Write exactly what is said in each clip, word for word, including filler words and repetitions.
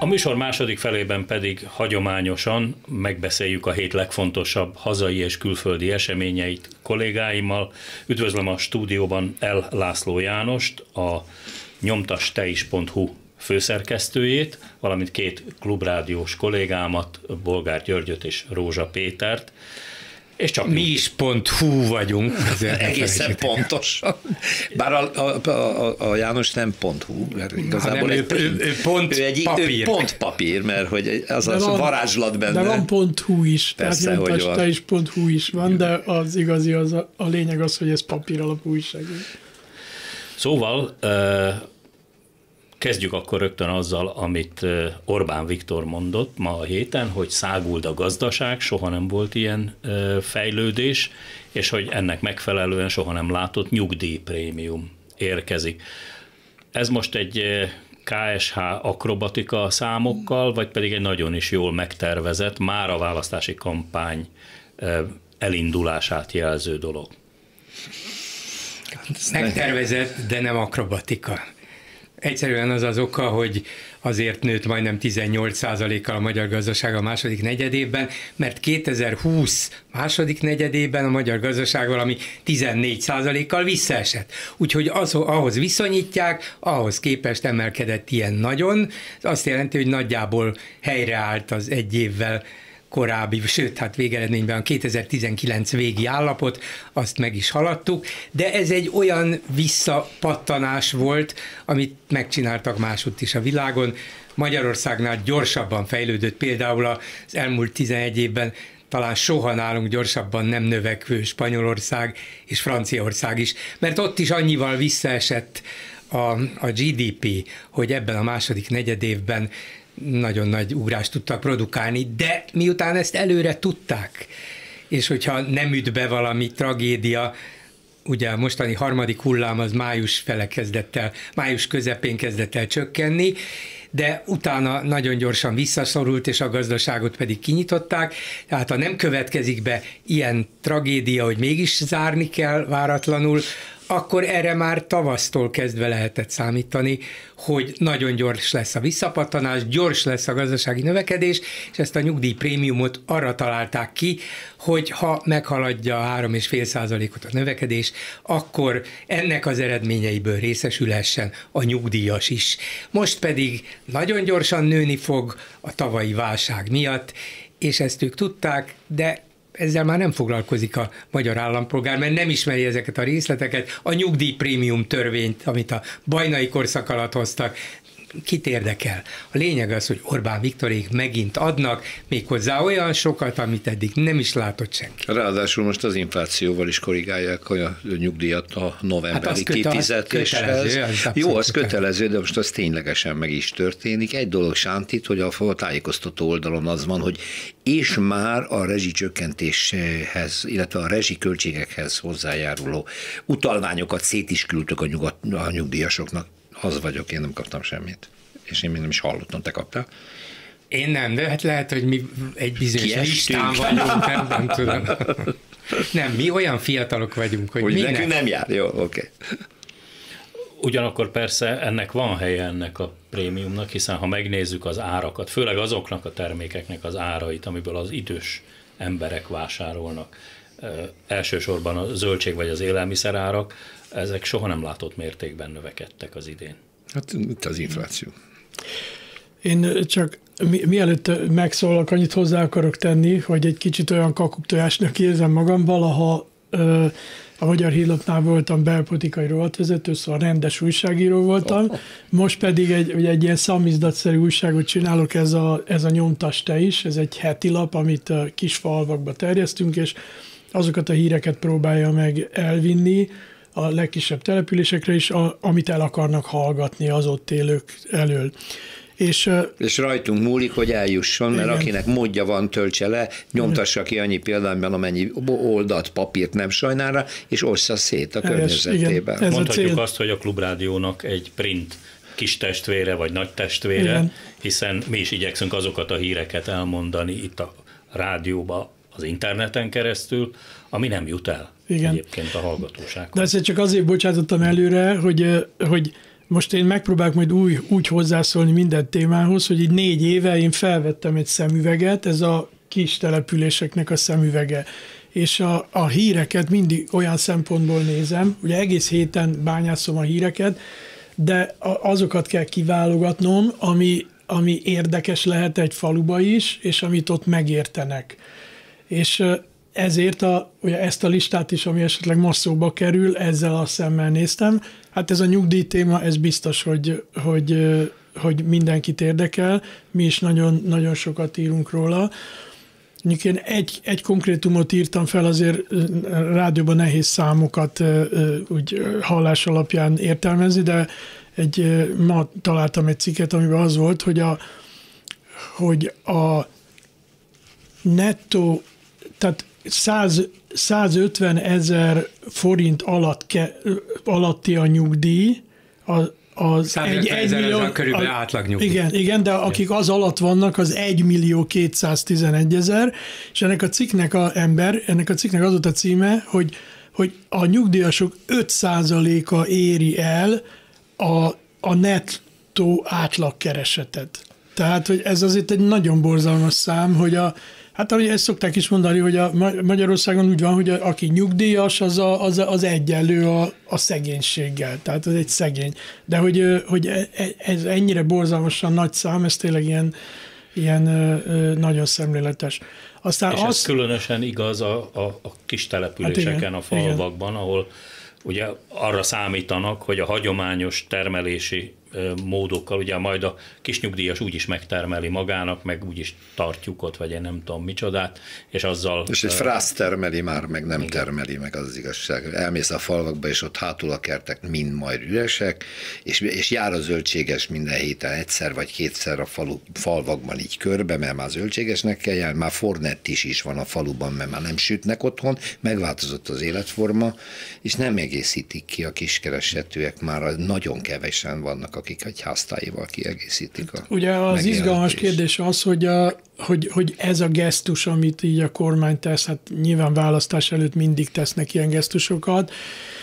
A műsor második felében pedig hagyományosan megbeszéljük a hét legfontosabb hazai és külföldi eseményeit kollégáimmal. Üdvözlöm a stúdióban L. László Jánost, a nyomtasteis pont hu főszerkesztőjét, valamint két klubrádiós kollégámat, Bolgár Györgyöt és Rózsa Pétert. És csak mi is pont hú vagyunk. Egészen pontos. Bár a, a, a, a János nem pont hú, mert igazából nem, ő, ő, ő pont ő egy, papír. Ő pont papír, mert hogy az de a van, varázslat benne. De van pont hú is, persze, tehát nyomtasteis pont hu is van, de az igazi, az a, a lényeg az, hogy ez papír alapú újságírás. Szóval kezdjük akkor rögtön azzal, amit Orbán Viktor mondott ma a héten, hogy száguld a gazdaság, soha nem volt ilyen fejlődés, és hogy ennek megfelelően soha nem látott nyugdíjprémium érkezik. Ez most egy ká es há akrobatika számokkal, vagy pedig egy nagyon is jól megtervezett, már a választási kampány elindulását jelző dolog? Megtervezett, de nem akrobatika. Egyszerűen az az oka, hogy azért nőtt majdnem tizennyolc százalékkal a magyar gazdaság a második negyedévben, mert kétezer-húsz második negyedében a magyar gazdaság valami tizennégy százalékkal visszaesett. Úgyhogy az, ahhoz viszonyítják, ahhoz képest emelkedett ilyen nagyon. Ez azt jelenti, hogy nagyjából helyreállt az egy évvel korábbi, sőt, hát végeredményben a kétezer-tizenkilenc végi állapot, azt meg is haladtuk, de ez egy olyan visszapattanás volt, amit megcsináltak másutt is a világon. Magyarországnál gyorsabban fejlődött, például az elmúlt tizenegy évben talán soha nálunk gyorsabban nem növekvő Spanyolország és Franciaország is, mert ott is annyival visszaesett a, a gé dé pé, hogy ebben a második negyedévben nagyon nagy ugrást tudtak produkálni, de miután ezt előre tudták, és hogyha nem üt be valami tragédia, ugye a mostani harmadik hullám az május fele kezdett el, május közepén kezdett el csökkenni, de utána nagyon gyorsan visszaszorult, és a gazdaságot pedig kinyitották, tehát ha nem következik be ilyen tragédia, hogy mégis zárni kell váratlanul, akkor erre már tavasztól kezdve lehetett számítani, hogy nagyon gyors lesz a visszapattanás, gyors lesz a gazdasági növekedés, és ezt a nyugdíjprémiumot arra találták ki, hogy ha meghaladja a három egész öt százalékot a növekedés, akkor ennek az eredményeiből részesülhessen a nyugdíjas is. Most pedig nagyon gyorsan nőni fog a tavalyi válság miatt, és ezt ők tudták, de ezzel már nem foglalkozik a magyar állampolgár, mert nem ismeri ezeket a részleteket, a nyugdíjprémium törvényt, amit a bajnai korszak alatt hoztak, kit érdekel. A lényeg az, hogy Orbán Viktorék megint adnak, méghozzá olyan sokat, amit eddig nem is látott senki. Ráadásul most az inflációval is korrigálják a nyugdíjat a novemberi hát kifizetéshez. Jó, az kötelező, de most az ténylegesen meg is történik. Egy dolog sántít, hogy a tájékoztató oldalon az van, hogy és már a rezsicsökkentéshez, illetve a rezsiköltségekhez hozzájáruló utalványokat szét is küldtök a, nyugat, a nyugdíjasoknak. Az vagyok, én nem kaptam semmit. És én még nem is hallottam, te kaptál? Én nem, de hát lehet, hogy mi egy bizonyos listán vagyunk, nem, nem tudom. Nem, mi olyan fiatalok vagyunk, hogy, hogy mi nekünk nem jár, jó, oké. Okay. Ugyanakkor persze ennek van helye ennek a prémiumnak, hiszen ha megnézzük az árakat, főleg azoknak a termékeknek az árait, amiből az idős emberek vásárolnak, elsősorban a zöldség vagy az élelmiszer árak, ezek soha nem látott mértékben növekedtek az idén. Hát itt az infláció. Én csak mi, mielőtt megszólalok, annyit hozzá akarok tenni, hogy egy kicsit olyan kakuktojásnak érzem magam. Valaha ö, a Magyar Hírlapnál voltam belpolitikai rovatvezető, szóval rendes újságíró voltam. Most pedig egy, egy, egy ilyen szamizdatszerű újságot csinálok, ez a, ez a Nyomtasteis, ez egy heti lap, amit a kis falvakba terjesztünk, és azokat a híreket próbálja meg elvinni a legkisebb településekre is, a, amit el akarnak hallgatni az ott élők elől. És, és rajtunk múlik, hogy eljusson, mert igen. Akinek módja van, töltse le, nyomtassa ki annyi példányban, amennyi oldalt, papírt nem sajnára, és ossza szét a környezetében. Igen, mondhatjuk azt, hogy a Klubrádiónak egy print kis testvére, vagy nagy testvére, igen. Hiszen mi is igyekszünk azokat a híreket elmondani itt a rádióba, az interneten keresztül, ami nem jut el igen. Egyébként a hallgatósághoz. De ezt csak azért bocsátottam előre, hogy, hogy most én megpróbálok majd új, úgy hozzászólni minden témához, hogy így négy éve én felvettem egy szemüveget, ez a kis településeknek a szemüvege. És a, a híreket mindig olyan szempontból nézem, ugye egész héten bányászom a híreket, de azokat kell kiválogatnom, ami, ami érdekes lehet egy faluba is, és amit ott megértenek. És ezért a, ugye ezt a listát is, ami esetleg ma szóba kerül, ezzel a szemmel néztem. Hát ez a nyugdíj téma, ez biztos, hogy, hogy, hogy mindenkit érdekel. Mi is nagyon, nagyon sokat írunk róla. Én egy, egy konkrétumot írtam fel, azért rádióban nehéz számokat úgy hallás alapján értelmezni, de egy, ma találtam egy cikket, amiben az volt, hogy a, hogy a nettó, tehát száz, százötven ezer forint alatt ke, alatti a nyugdíj, a, az egy, egy millió, a körülbelül átlagnyugdíj. Igen, igen, de akik az alatt vannak, az egy millió kétszáztizenegy ezer, és ennek a cikknek a ember, ennek a cikknek az volt a címe, hogy, hogy a nyugdíjasok öt százaléka éri el a, a nettó átlagkeresetet. Tehát, hogy ez azért egy nagyon borzalmas szám, hogy a hát ahogy ezt szokták is mondani, hogy a Magyarországon úgy van, hogy a, aki nyugdíjas, az, a, az, az egyenlő a, a szegénységgel, tehát az egy szegény. De hogy, hogy ez ennyire borzalmasan nagy szám, ez tényleg ilyen, ilyen nagyon szemléletes. Aztán és az, ez különösen igaz a, a, a kis településeken, hát igen, a falvakban, igen. ahol ugye arra számítanak, hogy a hagyományos termelési módokkal, ugye majd a kisnyugdíjas úgyis megtermeli magának, meg úgyis tartjuk ott, vagy én nem tudom micsodát, és azzal... És egy frász termeli már, meg nem igen. termeli, meg az, az igazság. Elmész a falvakba, és ott hátul a kertek mind majd üresek, és, és jár a zöldséges minden héten egyszer, vagy kétszer a falu, falvakban így körbe, mert már zöldségesnek kell járni, már fornett is is van a faluban, mert már nem sütnek otthon, megváltozott az életforma, és nem egészítik ki a kiskeresetűek, már nagyon kevesen vannak, akik egy háztáival kiegészítik a ugye az izgalmas kérdés az, hogy, a, hogy, hogy ez a gesztus, amit így a kormány tesz, hát nyilván választás előtt mindig tesznek ilyen gesztusokat,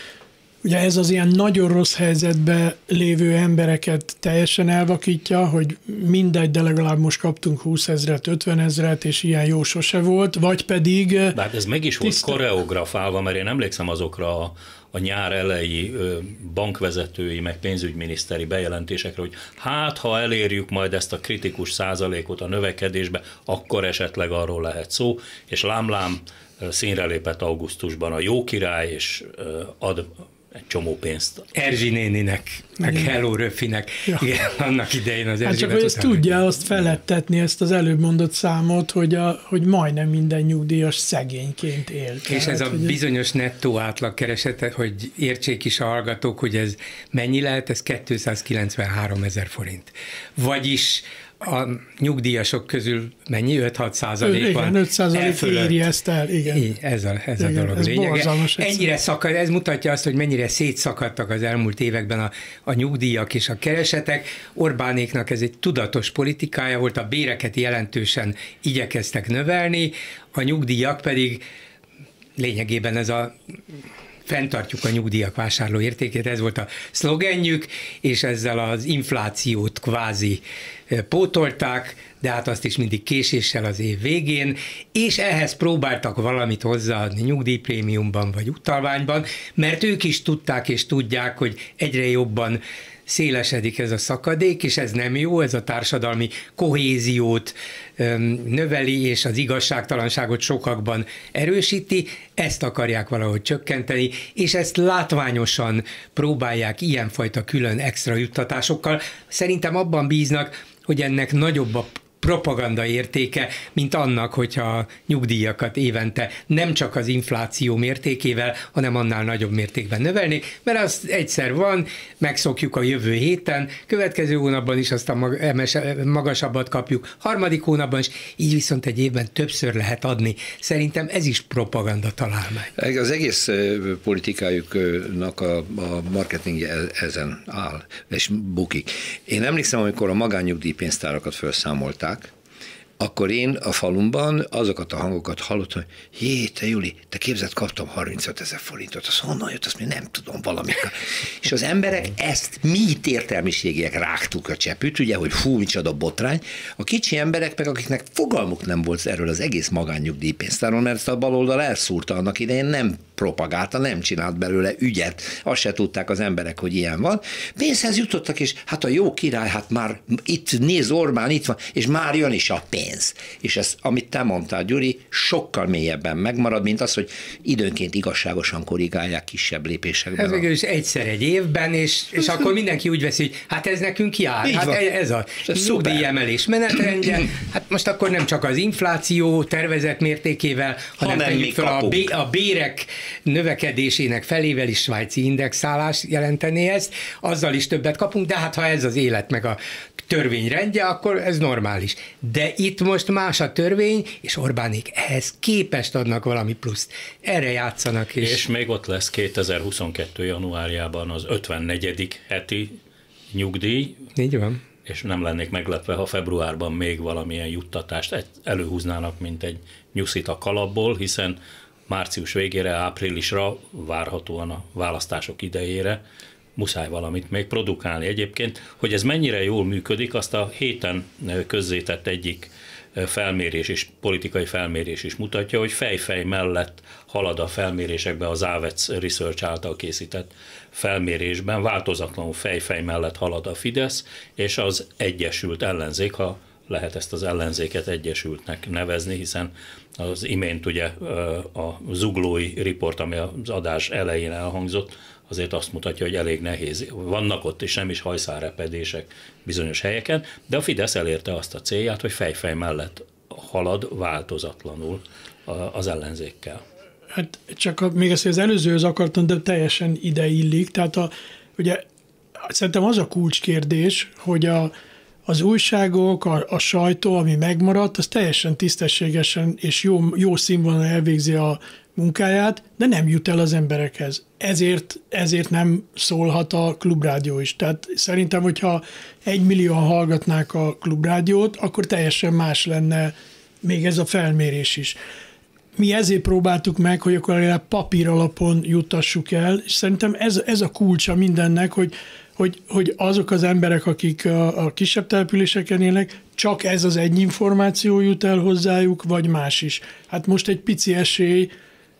ugye ez az ilyen nagyon rossz helyzetben lévő embereket teljesen elvakítja, hogy mindegy, de legalább most kaptunk húszezret, ötvenezret, és ilyen jó sose volt, vagy pedig... Bár ez meg is volt tiszta... koreografálva, mert én emlékszem azokra a a nyár elejé bankvezetői, meg pénzügyminiszteri bejelentésekre, hogy hát, ha elérjük majd ezt a kritikus százalékot a növekedésbe, akkor esetleg arról lehet szó, és lámlám színre lépett augusztusban a jó király, és ad egy csomó pénzt. Erzsi néninek, meg Hello Röfinek, ja. igen, annak idején az hát csak hogy ezt tudja azt felettetni, ezt az előbb mondott számot, hogy, a, hogy majdnem minden nyugdíjas szegényként él. És tehát, ez a bizonyos nettó átlagkeresete, hogy értsék is a hallgatók, hogy ez mennyi lehet, ez kétszázkilencvenhárom ezer forint. Vagyis a nyugdíjasok közül mennyi? öt-hat százalék van. Igen, öt százalék éri ezt el, igen. Ez a, ez igen, a dolog ez lényege. Ennyire szakad, ez mutatja azt, hogy mennyire szétszakadtak az elmúlt években a, a nyugdíjak és a keresetek. Orbánéknak ez egy tudatos politikája volt, a béreket jelentősen igyekeztek növelni, a nyugdíjak pedig lényegében ez a fenntartjuk a nyugdíjak vásárló értékét, ez volt a szlogenjük, és ezzel az inflációt kvázi pótolták, de hát azt is mindig késéssel az év végén, és ehhez próbáltak valamit hozzáadni nyugdíjprémiumban vagy utalványban, mert ők is tudták és tudják, hogy egyre jobban szélesedik ez a szakadék, és ez nem jó, ez a társadalmi kohéziót növeli, és az igazságtalanságot sokakban erősíti, ezt akarják valahogy csökkenteni, és ezt látványosan próbálják ilyenfajta külön extra juttatásokkal. Szerintem abban bíznak, hogy ennek nagyobb a propaganda értéke, mint annak, hogyha a nyugdíjakat évente nem csak az infláció mértékével, hanem annál nagyobb mértékben növelni, mert az egyszer van, megszokjuk a jövő héten, következő hónapban is aztán magasabbat kapjuk, harmadik hónapban is, így viszont egy évben többször lehet adni. Szerintem ez is propaganda találmány. Az egész politikájuknak a, a marketingje ezen áll, és bukik. Én emlékszem, amikor a magánnyugdíjpénztárakat felszámolták, akkor én a falumban azokat a hangokat hallottam, hogy jé, te Juli, te képzeld, kaptam harmincöt ezer forintot, az honnan jött, azt még nem tudom, valamikor. És az emberek ezt, mi itt értelmiségiek rágtuk a csepüt, ugye, hogy fú, micsoda botrány, a kicsi emberek meg, akiknek fogalmuk nem volt erről az egész magánnyugdíjpénztáron, mert ezt a baloldal elszúrta annak idején, nem propagálta, nem csinált belőle ügyet, azt se tudták az emberek, hogy ilyen van. Pénzhez jutottak, és hát a jó király, hát már itt néz Orbán, itt van, és már jön is a pénz. És ez, amit te mondtál, Gyuri, sokkal mélyebben megmarad, mint az, hogy időnként igazságosan korrigálják kisebb lépésekben. Ez végül is egyszer egy évben, és, és akkor mindenki úgy veszi, hogy hát ez nekünk jár, így hát van. Ez a nyugdíjemelés menetrendje, hát most akkor nem csak az infláció tervezett mértékével, hanem tegyük fel a, bé, a bérek növekedésének felével is svájci indexálás jelentené ezt, azzal is többet kapunk, de hát ha ez az élet meg a törvény rendje, akkor ez normális. De itt most más a törvény, és Orbánék ehhez képest adnak valami pluszt. Erre játszanak. És, és még ott lesz kétezer-huszonkettő januárjában az ötvennegyedik heti nyugdíj. Így van. És nem lennék meglepve, ha februárban még valamilyen juttatást előhúznának, mint egy nyuszit a kalapból, hiszen március végére, áprilisra, várhatóan a választások idejére muszáj valamit még produkálni. Egyébként, hogy ez mennyire jól működik, azt a héten közzétett egyik felmérés és politikai felmérés is mutatja, hogy fejfej mellett halad a felmérésekben az Avets Research által készített felmérésben, változatlanul fejfej mellett halad a Fidesz, és az Egyesült Ellenzék, ha lehet ezt az ellenzéket egyesültnek nevezni, hiszen az imént ugye a zuglói riport, ami az adás elején elhangzott, azért azt mutatja, hogy elég nehéz. Vannak ott is nem is hajszálrepedések bizonyos helyeken, de a Fidesz elérte azt a célját, hogy fejfej mellett halad változatlanul az ellenzékkel. Hát csak a, még ezt az előzőhöz akartam, de teljesen ide illik. Tehát a, ugye szerintem az a kulcskérdés, hogy a, az újságok, a, a sajtó, ami megmaradt, az teljesen tisztességesen és jó, jó színvonalon elvégzi a munkáját, de nem jut el az emberekhez. Ezért, ezért nem szólhat a Klubrádió is. Tehát szerintem, hogyha egymillióan hallgatnák a Klubrádiót, akkor teljesen más lenne még ez a felmérés is. Mi ezért próbáltuk meg, hogy akkor legalább papír alapon juttassuk el, és szerintem ez, ez a kulcsa mindennek, hogy, hogy, hogy azok az emberek, akik a, a kisebb településeken élnek, csak ez az egy információ jut el hozzájuk, vagy más is. Hát most egy pici esély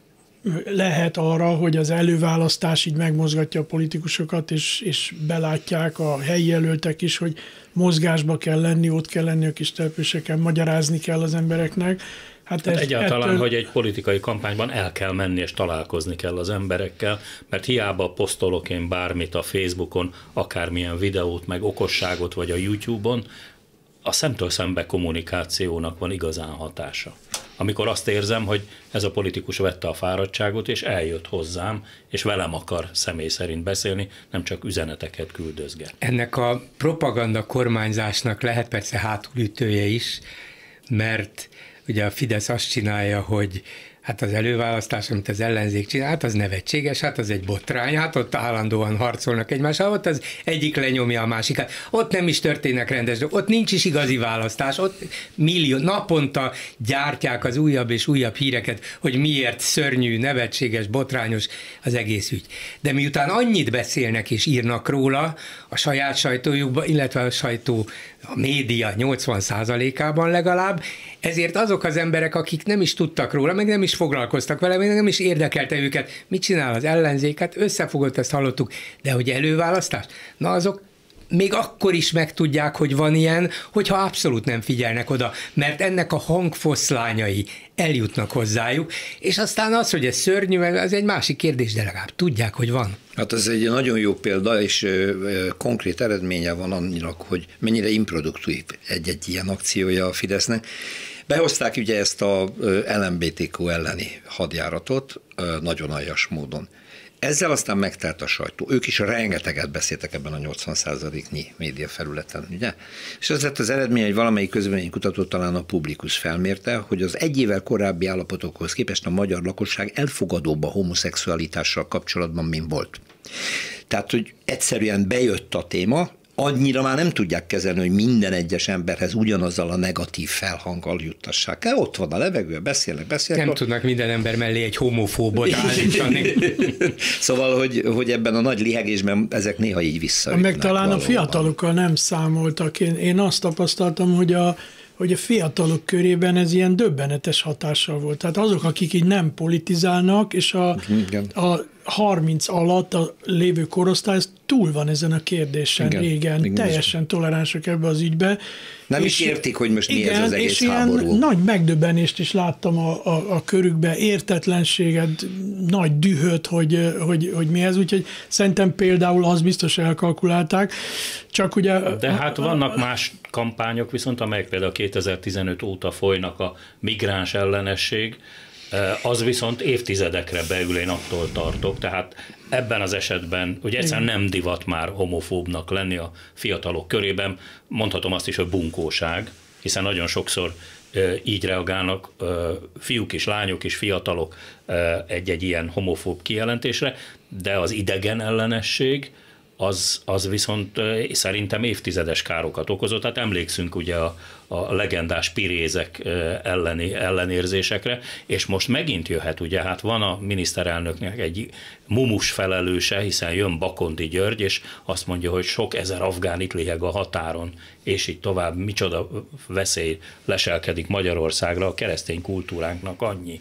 lehet arra, hogy az előválasztás így megmozgatja a politikusokat, és, és belátják a helyi jelöltek is, hogy mozgásba kell lenni, ott kell lenni a kis településeken, magyarázni kell az embereknek. Hát, hát ez, egyáltalán, ettől... hogy egy politikai kampányban el kell menni és találkozni kell az emberekkel, mert hiába posztolok én bármit a Facebookon, akármilyen videót, meg okosságot, vagy a YouTube-on, a szemtől szembe kommunikációnak van igazán hatása. Amikor azt érzem, hogy ez a politikus vette a fáradtságot, és eljött hozzám, és velem akar személy szerint beszélni, nem csak üzeneteket küldözget. Ennek a propaganda kormányzásnak lehet persze hátulütője is, mert ugye a Fidesz azt csinálja, hogy hát az előválasztás, amit az ellenzék csinál, hát az nevetséges, hát az egy botrány, hát ott állandóan harcolnak egymással, ott az egyik lenyomja a másikat, ott nem is történnek rendes dolgok, ott nincs is igazi választás, ott millió, naponta gyártják az újabb és újabb híreket, hogy miért szörnyű, nevetséges, botrányos az egész ügy. De miután annyit beszélnek és írnak róla a saját sajtójukban, illetve a sajtó, a média nyolcvan százalékában legalább, ezért azok az emberek, akik nem is tudtak róla, meg nem is foglalkoztak vele, meg nem is érdekelte őket, mit csinál az ellenzék, hát összefogott, ezt hallottuk, de hogy előválasztás? Na azok még akkor is megtudják, hogy van ilyen, hogyha abszolút nem figyelnek oda, mert ennek a hangfoszlányai eljutnak hozzájuk, és aztán az, hogy ez szörnyű, az egy másik kérdés, de legalább tudják, hogy van. Hát ez egy nagyon jó példa, és konkrét eredménye van annak, hogy mennyire improduktív egy-egy ilyen akciója a Fidesznek. Behozták ugye ezt a el em bé té kú elleni hadjáratot nagyon aljas módon. Ezzel aztán megtelt a sajtó. Ők is rengeteget beszéltek ebben a nyolcvan százaléknyi média felületen, ugye? És ez lett az eredmény, hogy valamelyik közvéleménykutató, talán a Publikus felmérte, hogy az egy évvel korábbi állapotokhoz képest a magyar lakosság elfogadóbb a homoszexualitással kapcsolatban, mint volt. Tehát, hogy egyszerűen bejött a téma, annyira már nem tudják kezelni, hogy minden egyes emberhez ugyanazzal a negatív felhanggal juttassák el. Ott van a levegő, beszélnek, beszélnek. Nem tudnak minden ember mellé egy homofóbot állítani. Szóval, hogy, hogy ebben a nagy lihegésben ezek néha így visszaütnek. Meg talán valóban. A fiatalokkal nem számoltak. Én, én azt tapasztaltam, hogy a hogy a fiatalok körében ez ilyen döbbenetes hatással volt. Tehát azok, akik így nem politizálnak, és a, a harminc alatt a lévő korosztály, ez túl van ezen a kérdésen. Igen, régen, igen, teljesen toleránsak ebbe az ügybe. Nem is értik, hogy most mi ez az egész és háború. Ilyen nagy megdöbbenést is láttam a, a, a körükbe, értetlenséget, nagy dühöt, hogy, hogy, hogy mi ez, úgyhogy szerintem például az biztos elkalkulálták, csak ugye... De hát vannak más kampányok viszont, amelyek például kétezer-tizenöt óta folynak, a migráns ellenesség, az viszont évtizedekre beül, én attól tartok, tehát ebben az esetben, ugye egyszerűen nem divat már homofóbnak lenni a fiatalok körében, mondhatom azt is, hogy bunkóság, hiszen nagyon sokszor így reagálnak fiúk és lányok és fiatalok egy-egy ilyen homofób kijelentésre, de az idegen ellenesség, Az, az viszont szerintem évtizedes károkat okozott. Tehát emlékszünk ugye a, a legendás pirézek elleni ellenérzésekre, és most megint jöhet, ugye, hát van a miniszterelnöknek egy mumus felelőse, hiszen jön Bakondi György, és azt mondja, hogy sok ezer afgán itt liheg a határon, és így tovább, micsoda veszély leselkedik Magyarországra, a keresztény kultúránknak annyi.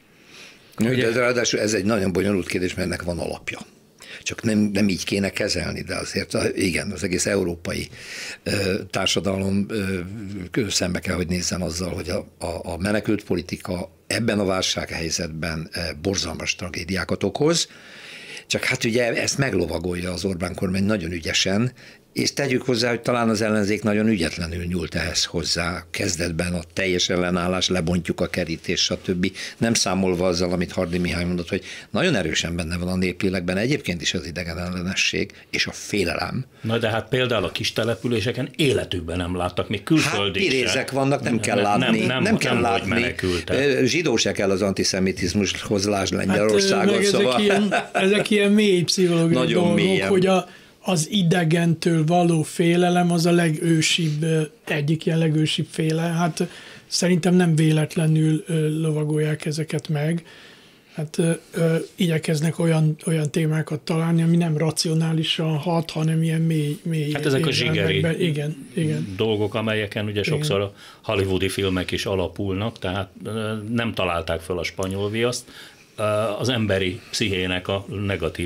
Ugye, ráadásul ez egy nagyon bonyolult kérdés, mert ennek van alapja. Csak nem, nem így kéne kezelni, de azért igen, az egész európai ö, társadalom ö, szembe kell, hogy nézzen azzal, hogy a, a, a menekült politika ebben a válsághelyzetben borzalmas tragédiákat okoz, csak hát ugye ezt meglovagolja az Orbán kormány nagyon ügyesen, és tegyük hozzá, hogy talán az ellenzék nagyon ügyetlenül nyúlt ehhez hozzá. Kezdetben a teljes ellenállás, lebontjuk a kerítést, stb. Nem számolva azzal, amit Hardy Mihály mondott, hogy nagyon erősen benne van a néplélekben egyébként is az idegen ellenesség és a félelem. Na de hát például a kis településeken életükben nem láttak, még külföldig hát pirézek vannak, nem kell látni. Nem, nem, nem kell nem látni. Zsidó se kell az antiszemitizmushoz, lásd Lengyelországot. Hát, szóval... ezek, ilyen, ezek ilyen mély pszichológiai dolgok, mélyen. Hogy a az idegentől való félelem az a legősibb, egyik ilyen legősibb féle. Hát szerintem nem véletlenül lovagolják ezeket meg. Hát ö, ö, igyekeznek olyan, olyan témákat találni, ami nem racionálisan hat, hanem ilyen mély, mély hát ezek a zsigeri igen, igen. dolgok, amelyeken ugye igen. sokszor a hollywoodi filmek is alapulnak, tehát nem találták fel a spanyol viaszt. Az emberi pszichének a negatív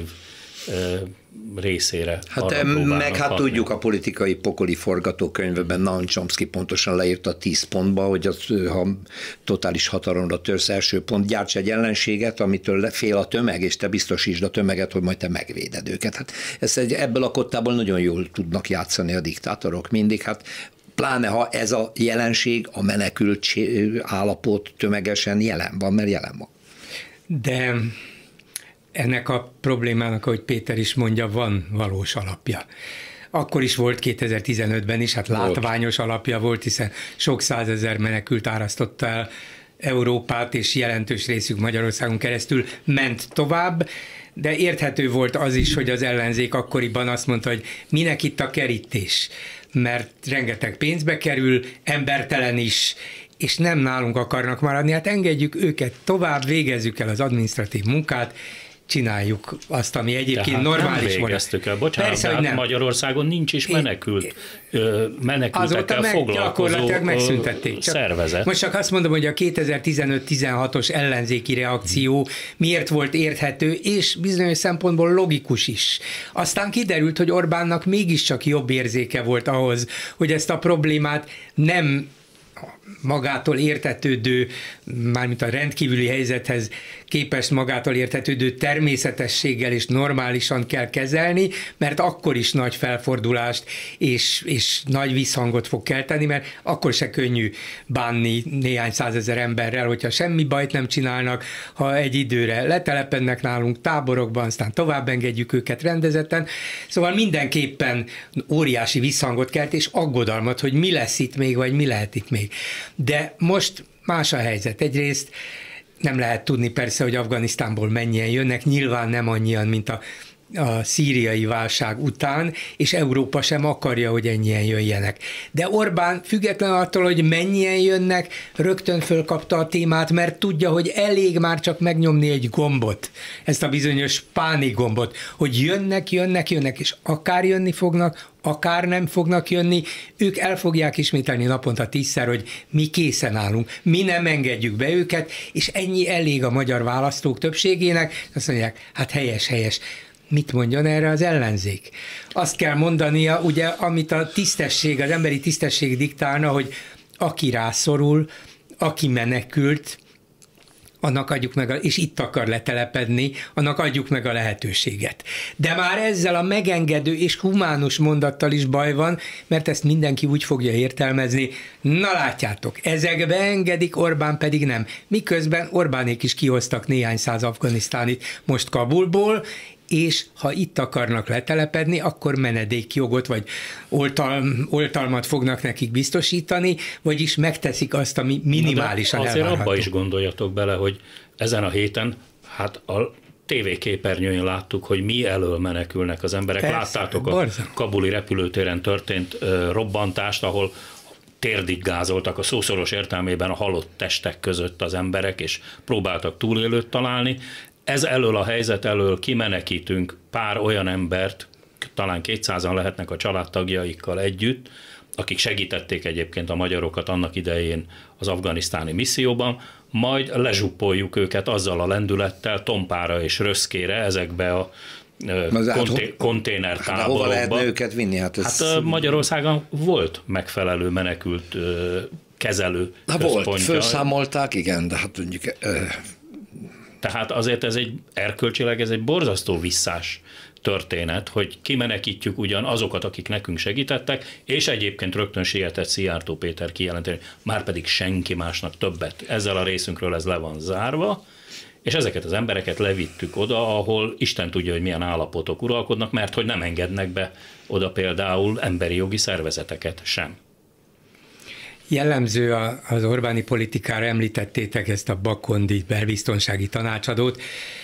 részére. Hát meg hát hatni. Tudjuk, a politikai pokoli forgatókönyvben Noam Chomsky pontosan leírta tíz pontba, hogy az, ha totális hatalomra törsz, első pont, gyárts egy ellenséget, amitől fél a tömeg, és te biztosítsd a tömeget, hogy majd te megvéded őket. Hát ezt egy, ebből a kottából nagyon jól tudnak játszani a diktátorok mindig, hát pláne ha ez a jelenség, a menekült állapot tömegesen jelen van, mert jelen van. De ennek a problémának, ahogy Péter is mondja, van valós alapja. Akkor is volt kétezer-tizenötben is, hát látványos alapja volt, hiszen sok százezer menekült árasztotta el Európát, és jelentős részük Magyarországon keresztül ment tovább, de érthető volt az is, hogy az ellenzék akkoriban azt mondta, hogy minek itt a kerítés, mert rengeteg pénzbe kerül, embertelen is, és nem nálunk akarnak maradni, hát engedjük őket tovább, végezzük el az adminisztratív munkát, csináljuk azt, ami egyébként tehát normális nem végeztük el. Bocsánat, persze, de hát Magyarországon nincs is menekült, menekültekkel meg, foglalkozó megszüntették. szervezet. Most csak azt mondom, hogy a kétezer-tizenöt-tizenhatos ellenzéki reakció miért volt érthető, és bizonyos szempontból logikus is. Aztán kiderült, hogy Orbánnak mégiscsak jobb érzéke volt ahhoz, hogy ezt a problémát nem magától értetődő, mármint a rendkívüli helyzethez képest magától értetődő természetességgel és normálisan kell kezelni, mert akkor is nagy felfordulást és, és nagy visszhangot fog kelteni, mert akkor se könnyű bánni néhány százezer emberrel, hogyha semmi bajt nem csinálnak, ha egy időre letelepednek nálunk táborokban, aztán tovább engedjük őket rendezetten. Szóval mindenképpen óriási visszhangot kelt, és aggodalmat, hogy mi lesz itt még, vagy mi lehet itt még. De most más a helyzet. Egyrészt nem lehet tudni persze, hogy Afganisztánból mennyien jönnek, nyilván nem annyian, mint a a szíriai válság után, és Európa sem akarja, hogy ennyien jöjjenek. De Orbán független attól, hogy mennyien jönnek, rögtön fölkapta a témát, mert tudja, hogy elég már csak megnyomni egy gombot, ezt a bizonyos pánik gombot, hogy jönnek, jönnek, jönnek, és akár jönni fognak, akár nem fognak jönni, ők el fogják ismételni naponta tízszer, hogy mi készen állunk, mi nem engedjük be őket, és ennyi elég a magyar választók többségének, azt mondják, hát helyes, helyes. Mit mondjon erre az ellenzék? Azt kell mondania, ugye, amit a tisztesség, az emberi tisztesség diktálna, hogy aki rászorul, aki menekült, annak adjuk meg, a, és itt akar letelepedni, annak adjuk meg a lehetőséget. De már ezzel a megengedő és humánus mondattal is baj van, mert ezt mindenki úgy fogja értelmezni, na látjátok, ezek beengedik, Orbán pedig nem. Miközben Orbánék is kihoztak néhány száz afganisztánit most Kabulból, és ha itt akarnak letelepedni, akkor menedékjogot vagy oltalm, oltalmat fognak nekik biztosítani, vagyis megteszik azt, ami minimálisan azért elvárható. Azért abba is gondoljatok bele, hogy ezen a héten, hát a tévéképernyőn láttuk, hogy mi elől menekülnek az emberek. Persze, láttátok a kabuli repülőtéren történt uh, robbantást, ahol térdig gázoltak a szószoros értelmében a halott testek között az emberek, és próbáltak túlélőt találni. Ez elől a helyzet elől kimenekítünk pár olyan embert, talán kétszázan lehetnek a családtagjaikkal együtt, akik segítették egyébként a magyarokat annak idején az afganisztáni misszióban, majd lezsuppoljuk őket azzal a lendülettel, tompára és röszkére ezekbe a konté- konténertáborokba. Hát hova lehetne őket vinni? Hát, ez... hát Magyarországon volt megfelelő menekült kezelő Na volt, felszámolták, igen, de hát mondjuk... Tehát azért ez egy erkölcsileg ez egy borzasztó visszás történet, hogy kimenekítjük ugyan azokat, akik nekünk segítettek, és egyébként rögtön sietett Szijjártó Péter kijelenteni, már pedig senki másnak többet. Ezzel a részünkről ez le van zárva, és ezeket az embereket levittük oda, ahol Isten tudja, hogy milyen állapotok uralkodnak, mert hogy nem engednek be oda például emberi jogi szervezeteket sem. Jellemző az Orbáni politikára, említettétek ezt a Bakondi belbiztonsági tanácsadót.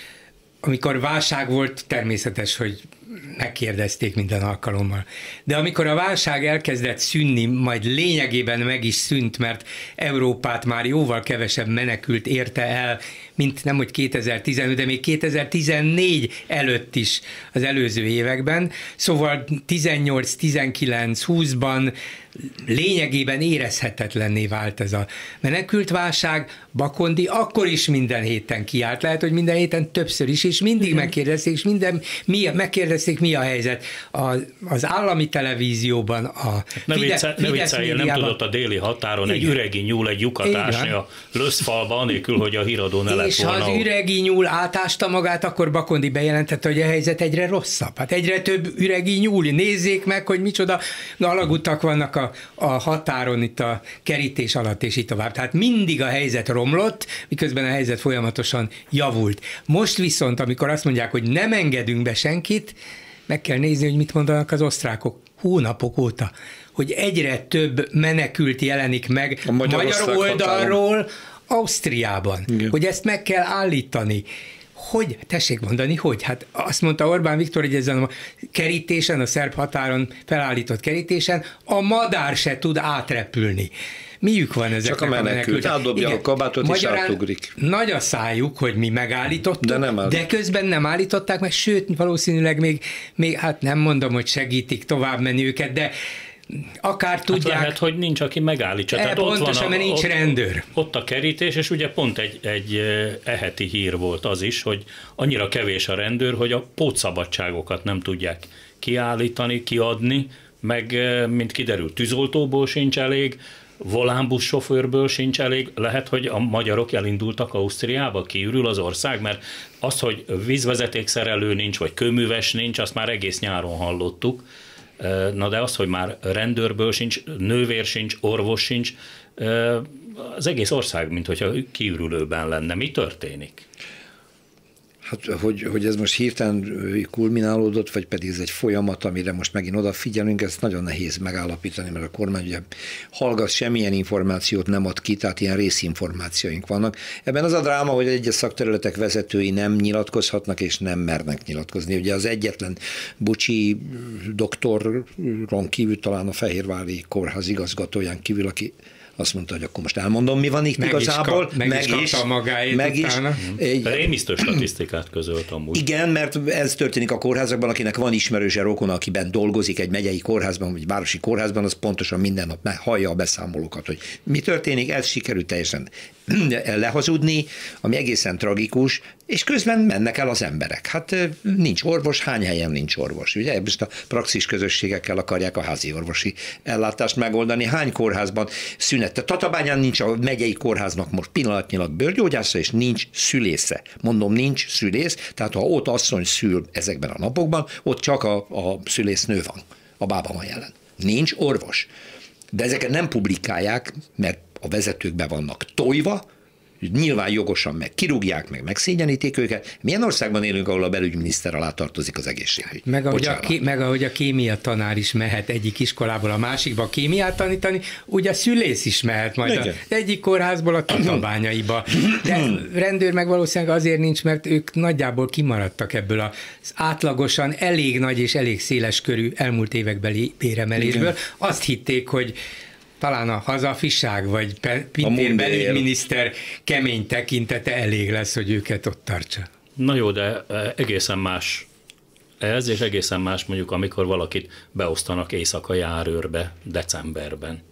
Amikor válság volt, természetes, hogy megkérdezték minden alkalommal. De amikor a válság elkezdett szűnni, majd lényegében meg is szűnt, mert Európát már jóval kevesebb menekült érte el, mint nem hogy kétezer-tizenöt, de még kétezer-tizennégy előtt is az előző években. Szóval tizennyolc, tizenkilenc, húszban lényegében érezhetetlenné vált ez a menekült válság. Bakondi akkor is minden héten kiállt, lehet, hogy minden héten többször is, és mindig megkérdezték, és minden, mi, megkérdezték, mi a helyzet. A, az állami televízióban, a ne Fidesz, vicce, ne viccelje, nem tudott a déli határon igen. egy üregi nyúl egy lyukat ásni a löszfalba, anélkül, hogy a híradó ne lett és volna. ha az üregi nyúl átásta magát, akkor Bakondi bejelentette, hogy a helyzet egyre rosszabb. Hát egyre több üregi nyúl. Nézzék meg, hogy micsoda alagutak vannak a, a határon itt a kerítés alatt, és így tovább. Tehát mindig a helyzet romlott, miközben a helyzet folyamatosan javult. Most viszont, amikor azt mondják, hogy nem engedünk be senkit, meg kell nézni, hogy mit mondanak az osztrákok hónapok óta, hogy egyre több menekült jelenik meg a magyar, magyar oldalról, határon. Ausztriában, igen. Hogy ezt meg kell állítani. Hogy? Tessék mondani, hogy? Hát azt mondta Orbán Viktor, hogy ezen a kerítésen, a szerb határon felállított kerítésen a madár se tud átrepülni. Miük van ezeknek Csak a menekült, a menekült. Átdobja igen, a kabátot magyarán és átugrik. Nagy a szájuk, hogy mi megállítottuk, de, nem de közben nem állították meg, sőt, valószínűleg még, még, hát nem mondom, hogy segítik tovább menni őket, de akár tudják. Hát lehet, hogy nincs, aki megállítsa. E, pontosan, mert nincs ott, rendőr. Ott a kerítés, és ugye pont egy, egy eheti hír volt az is, hogy annyira kevés a rendőr, hogy a pótszabadságokat nem tudják kiállítani, kiadni, meg mint kiderült, tűzoltóból sincs elég, volánbusz sofőrből sincs elég, lehet, hogy a magyarok elindultak Ausztriába, kiürül az ország, mert azt, hogy vízvezetékszerelő nincs, vagy kőműves nincs, azt már egész nyáron hallottuk. Na de az, hogy már rendőrből sincs, nővér sincs, orvos sincs, az egész ország, mint hogyha kiürülőben lenne. Mi történik? Hát, hogy, hogy ez most hirtelen kulminálódott, vagy pedig ez egy folyamat, amire most megint odafigyelünk, ezt nagyon nehéz megállapítani, mert a kormány ugye hallgat, semmilyen információt nem ad ki, tehát ilyen részinformációink vannak. Ebben az a dráma, hogy egyes szakterületek vezetői nem nyilatkozhatnak, és nem mernek nyilatkozni. Ugye az egyetlen Bucsi doktoron kívül, talán a Fehérvári Kórház igazgatóján kívül, aki azt mondta, hogy akkor most elmondom, mi van itt meg igazából. Is kap, meg, meg is kapta magáét meg is. Egy, rémisztő statisztikát közölt amúgy. Igen, mert ez történik a kórházakban, akinek van ismerőse, rokona, akiben dolgozik egy megyei kórházban, vagy városi kórházban, az pontosan minden nap hallja a beszámolókat, hogy mi történik, ez sikerült teljesen lehazudni, ami egészen tragikus, és közben mennek el az emberek. Hát nincs orvos, hány helyen nincs orvos? Ugye most a praxis közösségekkel akarják a házi orvosi ellátást megoldani. Hány kórházban szünette? Tatabányán nincs a megyei kórháznak most pillanatnyilag bőrgyógyásza, és nincs szülésze. Mondom, nincs szülész, tehát ha ott asszony szül ezekben a napokban, ott csak a, a szülésznő van, a bába van jelen. Nincs orvos. De ezeket nem publikálják, mert a vezetők be vannak tojva, nyilván jogosan meg kirúgják, meg megszégyenítik őket. Milyen országban élünk, ahol a belügyminiszter alá tartozik az egészségügy? Meg ahogy, a, ké, meg ahogy a kémia tanár is mehet egyik iskolából a másikba kémiát tanítani, ugye a szülész is mehet majd az egyik kórházból a Tatabányaiba. De rendőr meg valószínűleg azért nincs, mert ők nagyjából kimaradtak ebből az átlagosan elég nagy és elég széles körű elmúlt évekbeli béremelésből. Igen. Azt hitték, hogy talán a hazafiság, vagy Pintér belügyminiszter kemény tekintete elég lesz, hogy őket ott tartsa. Na jó, de egészen más ez, és egészen más mondjuk, amikor valakit beosztanak éjszaka járőrbe decemberben.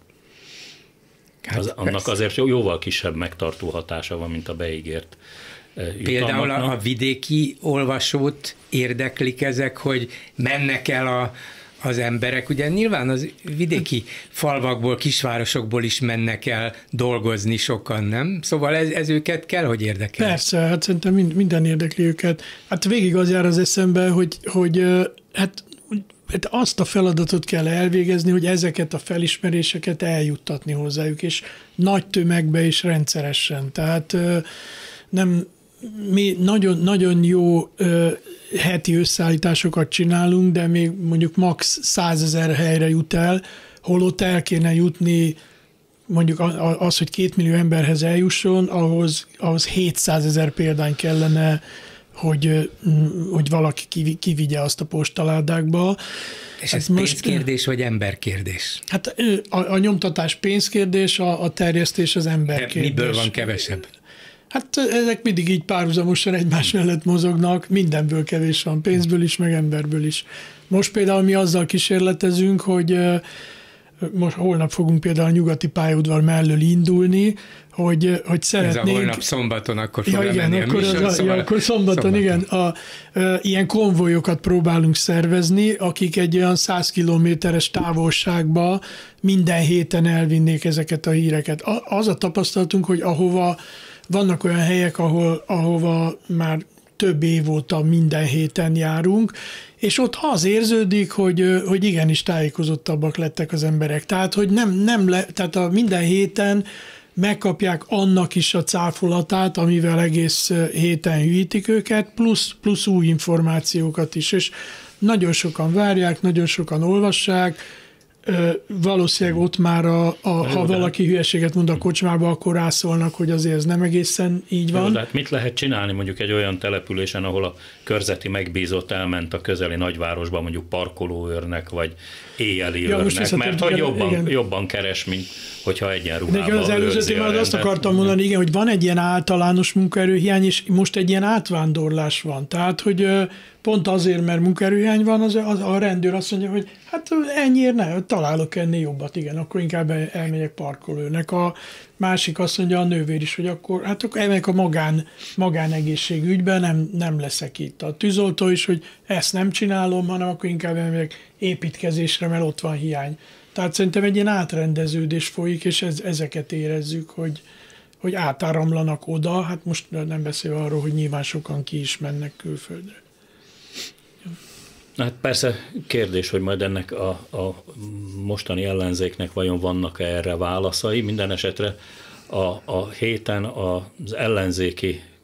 Hát az, annak azért jóval kisebb megtartó hatása van, mint a beígért jutalmaknak. Például a, a vidéki olvasót érdeklik ezek, hogy mennek el a az emberek, ugye nyilván az vidéki falvakból, kisvárosokból is mennek el dolgozni sokan, nem? Szóval ez, ez őket kell, hogy érdekel. Persze, hát szerintem minden érdekli őket. Hát végig az jár az eszembe, hogy, hogy hát, hát azt a feladatot kell elvégezni, hogy ezeket a felismeréseket eljuttatni hozzájuk, és nagy tömegbe és rendszeresen. Tehát nem mi nagyon, nagyon jó heti összeállításokat csinálunk, de még mondjuk max. százezer helyre jut el, holott el kéne jutni, mondjuk az, hogy két millió emberhez eljusson, ahhoz, ahhoz hétszázezer példány kellene, hogy, hogy valaki kivigye azt a postaládákba. És ez pénzkérdés, vagy emberkérdés? Hát a, a nyomtatás pénzkérdés, a, a terjesztés az emberkérdés. Miből van kevesebb? Hát ezek mindig így párhuzamosan egymás mellett mozognak, mindenből kevés van, pénzből is, meg emberből is. Most például mi azzal kísérletezünk, hogy most holnap fogunk például a nyugati pályaudvar mellől indulni, hogy, hogy szeretnénk... Ez a holnap szombaton, akkor fog ja, igen, menni akkor a műsor, az, szóval ja, akkor szombaton, szombaton. igen. A, a, ilyen konvojokat próbálunk szervezni, akik egy olyan száz kilométeres távolságba minden héten elvinnék ezeket a híreket. A, az a tapasztalatunk, hogy ahova vannak olyan helyek, ahol, ahova már több év óta minden héten járunk, és ott az érződik, hogy, hogy igenis tájékozottabbak lettek az emberek. Tehát, hogy nem, nem le, tehát a minden héten megkapják annak is a cáfolatát, amivel egész héten hűítik őket, plusz, plusz új információkat is, és nagyon sokan várják, nagyon sokan olvassák, valószínűleg ott már, a, a, ha valaki hülyeséget mond a kocsmába, akkor rászólnak, hogy azért ez nem egészen így van. Jó, de hát mit lehet csinálni mondjuk egy olyan településen, ahol a körzeti megbízott elment a közeli nagyvárosba, mondjuk parkolóőrnek, vagy éjjeli ja, őrnek, mert hogy jobban, jobban keres, mint hogyha egyenruhában őrzi. Az előző már azt akartam mondani, igen, hogy van egy ilyen általános munkaerőhiány, és most egy ilyen átvándorlás van. Tehát, hogy pont azért, mert munkaerőhiány van, az, az, a rendőr azt mondja, hogy hát ennyiért ne, találok ennél jobbat, igen, akkor inkább elmegyek parkolőnek. A másik azt mondja a nővér is, hogy akkor, hát akkor elmegyek a magán, magánegészségügyben, nem, nem leszek itt. A tűzoltó is, hogy ezt nem csinálom, hanem akkor inkább elmegyek építkezésre, mert ott van hiány. Tehát szerintem egy ilyen átrendeződés folyik, és ez, ezeket érezzük, hogy, hogy átáramlanak oda, hát most nem beszélve arról, hogy nyilván sokan ki is mennek külföldre. Hát persze kérdés, hogy majd ennek a, a mostani ellenzéknek vajon vannak erre válaszai. Minden esetre a, a héten az ellenzéki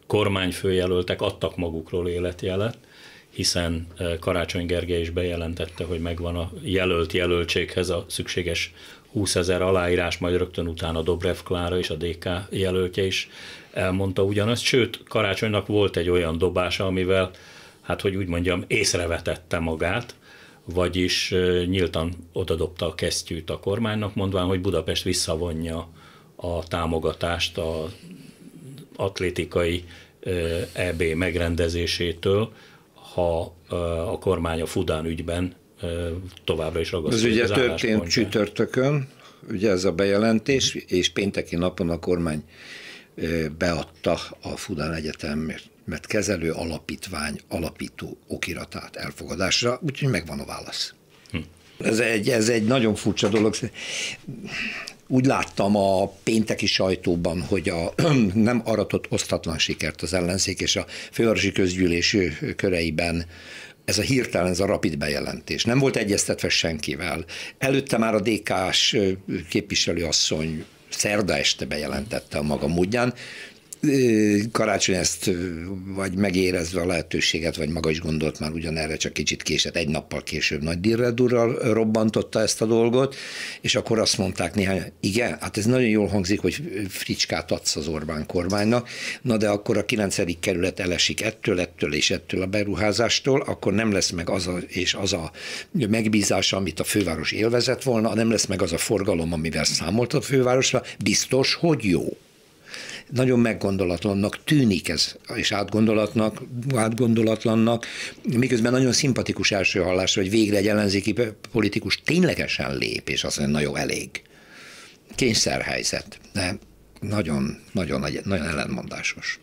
kormányfőjelöltek adtak magukról életjelet, hiszen Karácsony Gergely is bejelentette, hogy megvan a jelölt jelöltséghez a szükséges húszezer aláírás, majd rögtön utána Dobrev Klára és a dé ká jelöltje is elmondta ugyanazt, sőt, Karácsonynak volt egy olyan dobása, amivel, hát hogy úgy mondjam, észrevetette magát, vagyis nyíltan odadobta a kesztyűt a kormánynak, mondván, hogy Budapest visszavonja a támogatást az atlétikai é bé megrendezésétől, ha a kormány a Fudán ügyben továbbra is ragaszkodik. Ez ugye történt csütörtökön, ugye ez a bejelentés, és pénteki napon a kormány beadta a Fudán Egyetem mert kezelő alapítvány alapító okiratát elfogadásra, úgyhogy megvan a válasz. Hm. Ez, egy, ez egy nagyon furcsa dolog. Úgy láttam a pénteki sajtóban, hogy a nem aratott osztatlan sikert az ellenzék és a fővárosi közgyűlés köreiben ez a hirtelen, ez a rapid bejelentés. Nem volt egyeztetve senkivel. Előtte már a dé ká-s képviselőasszony szerda este bejelentette a maga módján. Karácsony ezt vagy megérezve a lehetőséget, vagy maga is gondolt már ugyanerre, csak kicsit késett, egy nappal később nagy dirredurral robbantotta ezt a dolgot, és akkor azt mondták néhány, igen, hát ez nagyon jól hangzik, hogy fricskát adsz az Orbán kormánynak, na de akkor a kilencedik kerület elesik ettől, ettől és ettől a beruházástól, akkor nem lesz meg az a, és az a megbízás, amit a főváros élvezett volna, nem lesz meg az a forgalom, amivel számolt a fővárosra, biztos, hogy jó. Nagyon meggondolatlannak tűnik ez, és átgondolatnak, átgondolatlannak, miközben nagyon szimpatikus első hallásra, hogy végre egy ellenzéki politikus ténylegesen lép, és azt mondja, na jó, elég. Kényszerhelyzet, de nagyon, nagyon, nagyon ellentmondásos.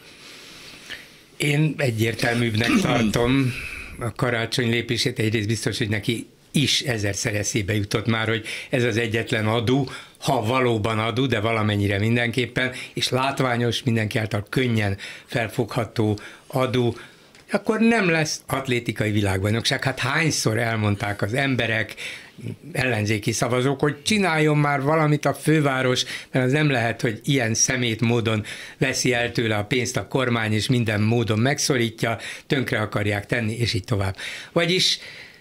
Én egyértelműbbnek tartom a Karácsony lépését, egyrészt biztos, hogy neki is ezerszer eszébe jutott már, hogy ez az egyetlen adó, ha valóban adó, de valamennyire mindenképpen, és látványos, mindenki által könnyen felfogható adó, akkor nem lesz atlétikai világbajnokság. Hát hányszor elmondták az emberek, ellenzéki szavazók, hogy csináljon már valamit a főváros, mert az nem lehet, hogy ilyen szemét módon veszi el tőle a pénzt a kormány, és minden módon megszorítja, tönkre akarják tenni, és így tovább. Vagyis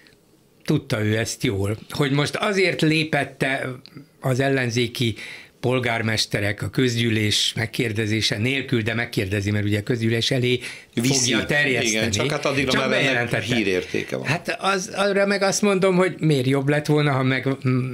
tudta ő ezt jól, hogy most azért lépette az ellenzéki polgármesterek a közgyűlés megkérdezése nélkül, de megkérdezi, mert ugye a közgyűlés elé Viszi. fogja terjeszteni. Igen, csak hát addigra már ennek hírértéke van. Hát az, arra meg azt mondom, hogy miért jobb lett volna, ha, meg,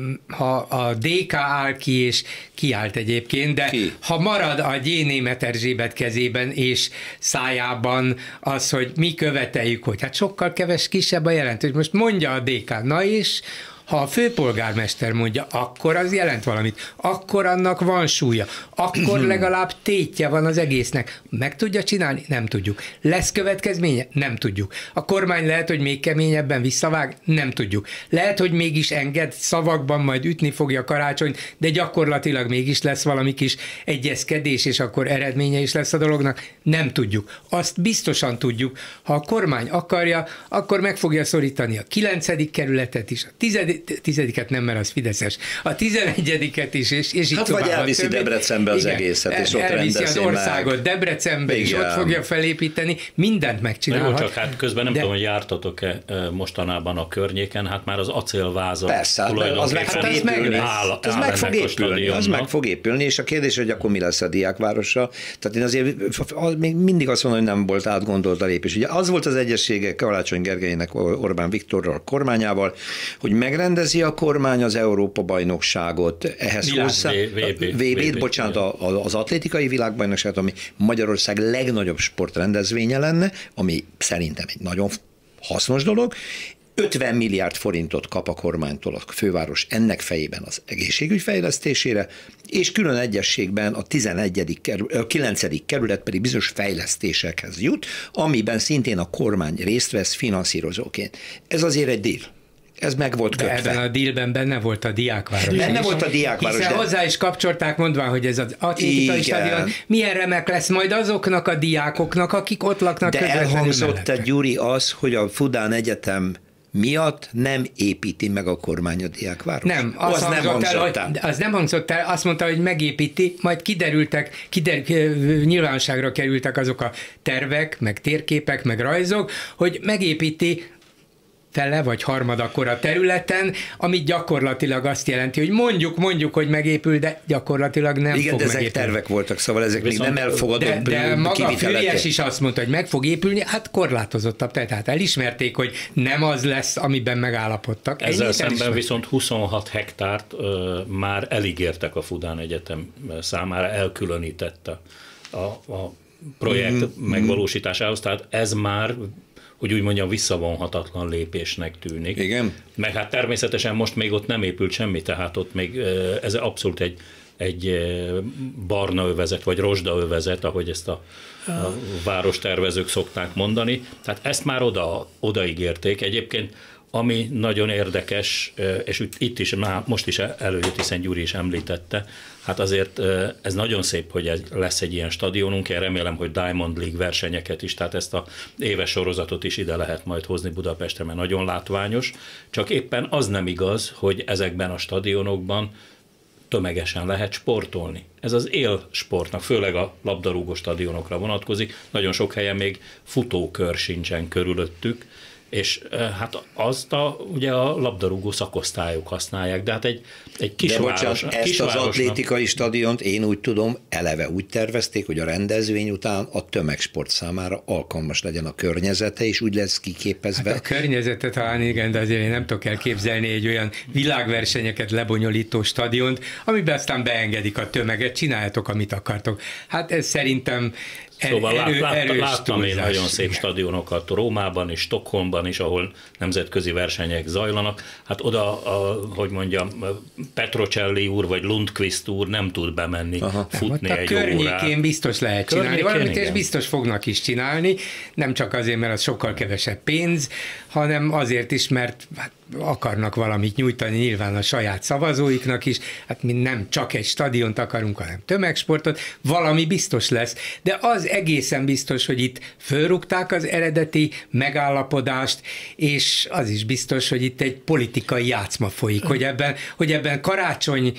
ha a dé ká áll ki, és kiállt egyébként, de ki? Ha marad a G. Németh Erzsébet kezében és szájában az, hogy mi követeljük, hogy hát sokkal keves kisebb a jelentős. Most mondja a dé ká, na és ha a főpolgármester mondja, akkor az jelent valamit, akkor annak van súlya, akkor legalább tétje van az egésznek. Meg tudja csinálni? Nem tudjuk. Lesz következménye? Nem tudjuk. A kormány lehet, hogy még keményebben visszavág? Nem tudjuk. Lehet, hogy mégis enged, szavakban majd ütni fogja Karácsonyt, de gyakorlatilag mégis lesz valami kis egyezkedés, és akkor eredménye is lesz a dolognak? Nem tudjuk. Azt biztosan tudjuk, ha a kormány akarja, akkor meg fogja szorítani a kilencedik kerületet is, a tizedik tizediket nem, mert az fideszes, a tizenegyediket is, és, és így hát tovább. vagy elviszi Debrecenbe az igen, egészet, és ott elviszi az országot meg. Debrecenbe, igen. És ott fogja felépíteni, mindent megcsinálhat. Jó, csak hát közben nem de... tudom, hogy jártatok-e mostanában a környéken, hát már az acélváza persze, az meg fog épülni. Áll, az, meg fog épülni az meg fog épülni, és a kérdés, hogy akkor mi lesz a diákvárosa. Tehát én azért az, még mindig azt mondom, hogy nem volt átgondolt a lépés. Ugye az volt az egyessége Karácsony Gergelynek Orbán Viktorral, a kormányával, hogy megrendezi a kormány az Európa-bajnokságot, ehhez hozzá, vé bét, bocsánat, az atlétikai világbajnokságot, ami Magyarország legnagyobb sportrendezvénye lenne, ami szerintem egy nagyon hasznos dolog, ötven milliárd forintot kap a kormánytól a főváros ennek fejében az egészségügy fejlesztésére, és külön egyességben a tizenegyedik kerület, a kilencedik kerület pedig bizonyos fejlesztésekhez jut, amiben szintén a kormány részt vesz finanszírozóként. Ez azért egy deal. Ez meg volt kötve. De ebben a dealben benne volt a diákváros. Benne volt a diákváros. Hiszen de... hozzá is kapcsolták, mondván, hogy ez az atlétikai stadion milyen remek lesz majd azoknak a diákoknak, akik ott laknak. De elhangzott, Gyuri, az, hogy a Fudán Egyetem miatt nem építi meg a kormány a diákvárost. Nem, az, az nem hangzott el, el. Az nem hangzott el, azt mondta, hogy megépíti, majd kiderültek, kider, nyilvánosságra kerültek azok a tervek, meg térképek, meg rajzok, hogy megépíti fele vagy harmadakkora területen, ami gyakorlatilag azt jelenti, hogy mondjuk, mondjuk, hogy megépül, de gyakorlatilag nem Igen, fog de ezek megépülni. tervek voltak, szóval ezek Viszont még nem elfogadott. De, de maga Füriás is azt mondta, hogy meg fog épülni, hát korlátozottabb, tehát elismerték, hogy nem az lesz, amiben megállapodtak. Ezzel Ennyi szemben elismert. Viszont huszonhat hektárt ö, már eligértek a Fudán Egyetem számára, elkülönítette a, a projekt mm-hmm. megvalósításához, tehát ez már, hogy úgy mondjam, visszavonhatatlan lépésnek tűnik. Igen. Meg hát természetesen most még ott nem épült semmi, tehát ott még ez abszolút egy, egy barna övezet, vagy rozsda övezet, ahogy ezt a, a várostervezők szokták mondani. Tehát ezt már oda, odaígérték. Egyébként ami nagyon érdekes, és itt is, most is előjött, hiszen Gyuri is említette, hát azért ez nagyon szép, hogy ez lesz egy ilyen stadionunk, én remélem, hogy Diamond League versenyeket is, tehát ezt a éves sorozatot is ide lehet majd hozni Budapestre, mert nagyon látványos, csak éppen az nem igaz, hogy ezekben a stadionokban tömegesen lehet sportolni. Ez az élsportnak, főleg a labdarúgó stadionokra vonatkozik, nagyon sok helyen még futókör sincsen körülöttük, és hát azt a, ugye a labdarúgó szakosztályok használják, de hát egy, egy kisváros. Ezt kisvárosnak... az atlétikai stadiont én úgy tudom, eleve úgy tervezték, hogy a rendezvény után a tömegsport számára alkalmas legyen a környezete, és úgy lesz kiképezve. Hát a környezete talán igen, de azért én nem tudok elképzelni egy olyan világversenyeket lebonyolító stadiont, amiben aztán beengedik a tömeget, csináljátok, amit akartok. Hát ez szerintem Szóval erő, lát, erős láttam én nagyon szép igen. stadionokat Rómában és Stockholmban is, ahol nemzetközi versenyek zajlanak. Hát oda, a, hogy mondjam, Petrocelli úr vagy Lundqvist úr nem tud bemenni, Aha. futni nem, egy a órát. Környékén biztos lehet csinálni Környékén, valamit, igen. és biztos fognak is csinálni, nem csak azért, mert az sokkal kevesebb pénz, hanem azért is, mert hát, akarnak valamit nyújtani nyilván a saját szavazóiknak is, hát mi nem csak egy stadiont akarunk, hanem tömegsportot, valami biztos lesz, de az egészen biztos, hogy itt fölrúgták az eredeti megállapodást, és az is biztos, hogy itt egy politikai játszma folyik, hogy ebben, hogy ebben Karácsony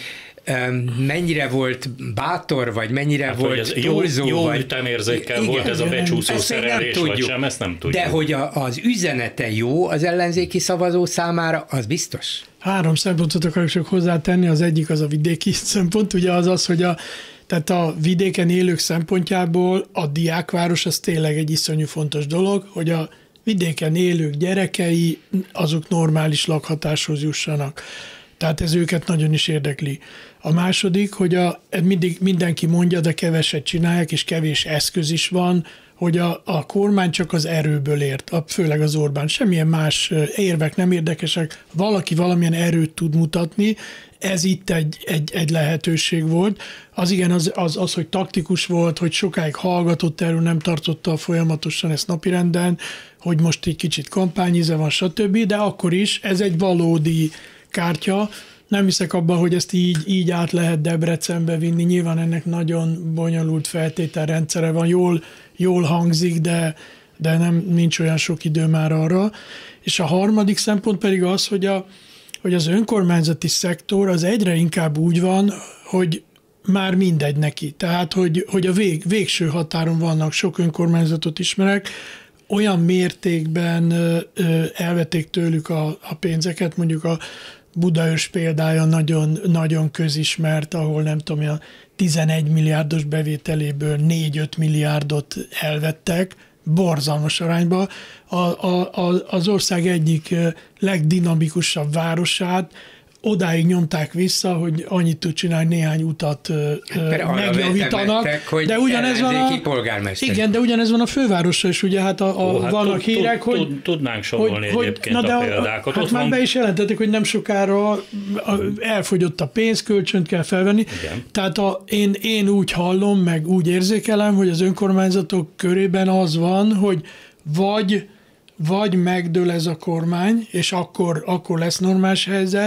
mennyire volt bátor, vagy mennyire hát, volt túlzó, jó, jó vagy... ütemérzékkel igen, volt ez a becsúszó szerelés, vagy sem, ezt nem tudjuk. De hogy a, az üzenete jó az ellenzéki szavazó számára, az biztos. Három szempontot akarok csak hozzátenni, az egyik az a vidéki szempont, ugye az az, hogy a, tehát a vidéken élők szempontjából a diákváros az tényleg egy iszonyú fontos dolog, hogy a vidéken élők gyerekei azok normális lakhatáshoz jussanak. Tehát ez őket nagyon is érdekli. A második, hogy a, mindig mindenki mondja, de keveset csinálják, és kevés eszköz is van, hogy a, a kormány csak az erőből ért, a, főleg az Orbán. Semmilyen más érvek nem érdekesek, valaki valamilyen erőt tud mutatni, ez itt egy, egy, egy lehetőség volt. Az igen, az, az, az, hogy taktikus volt, hogy sokáig hallgatott erről, nem tartotta folyamatosan ezt napirenden, hogy most egy kicsit kampányíze van, stb., de akkor is ez egy valódi kártya. Nem hiszek abban, hogy ezt így, így át lehet Debrecenbe vinni. Nyilván ennek nagyon bonyolult feltételrendszere van. Jól, jól hangzik, de, de nem, nincs olyan sok idő már arra. És a harmadik szempont pedig az, hogy, a, hogy az önkormányzati szektor az egyre inkább úgy van, hogy már mindegy neki. Tehát, hogy, hogy a vég, végső határon vannak, sok önkormányzatot ismerek, olyan mértékben elvették tőlük a, a pénzeket, mondjuk a Budaörs példája nagyon, nagyon közismert, ahol nem tudom, a tizenegy milliárdos bevételéből négy-öt milliárdot elvettek, borzalmas arányba. A, a, a, az ország egyik legdinamikusabb városát odáig nyomták vissza, hogy annyit tud csinálni, néhány utat hát, megjavítanak. De ugyanez van a, igen, de ugyanez van a fővárosra is, ugye hát, a, a, Ó, hát vannak tud, hírek, tud, hogy... Tudnánk sorolni hogy, egyébként hogy, a de példákat. Hát Ott már van... be is jelentették, hogy nem sokára elfogyott a pénz, kölcsönt kell felvenni. Igen. Tehát a, én, én úgy hallom, meg úgy érzékelem, hogy az önkormányzatok körében az van, hogy vagy, vagy megdől ez a kormány, és akkor, akkor lesz normális helyzet,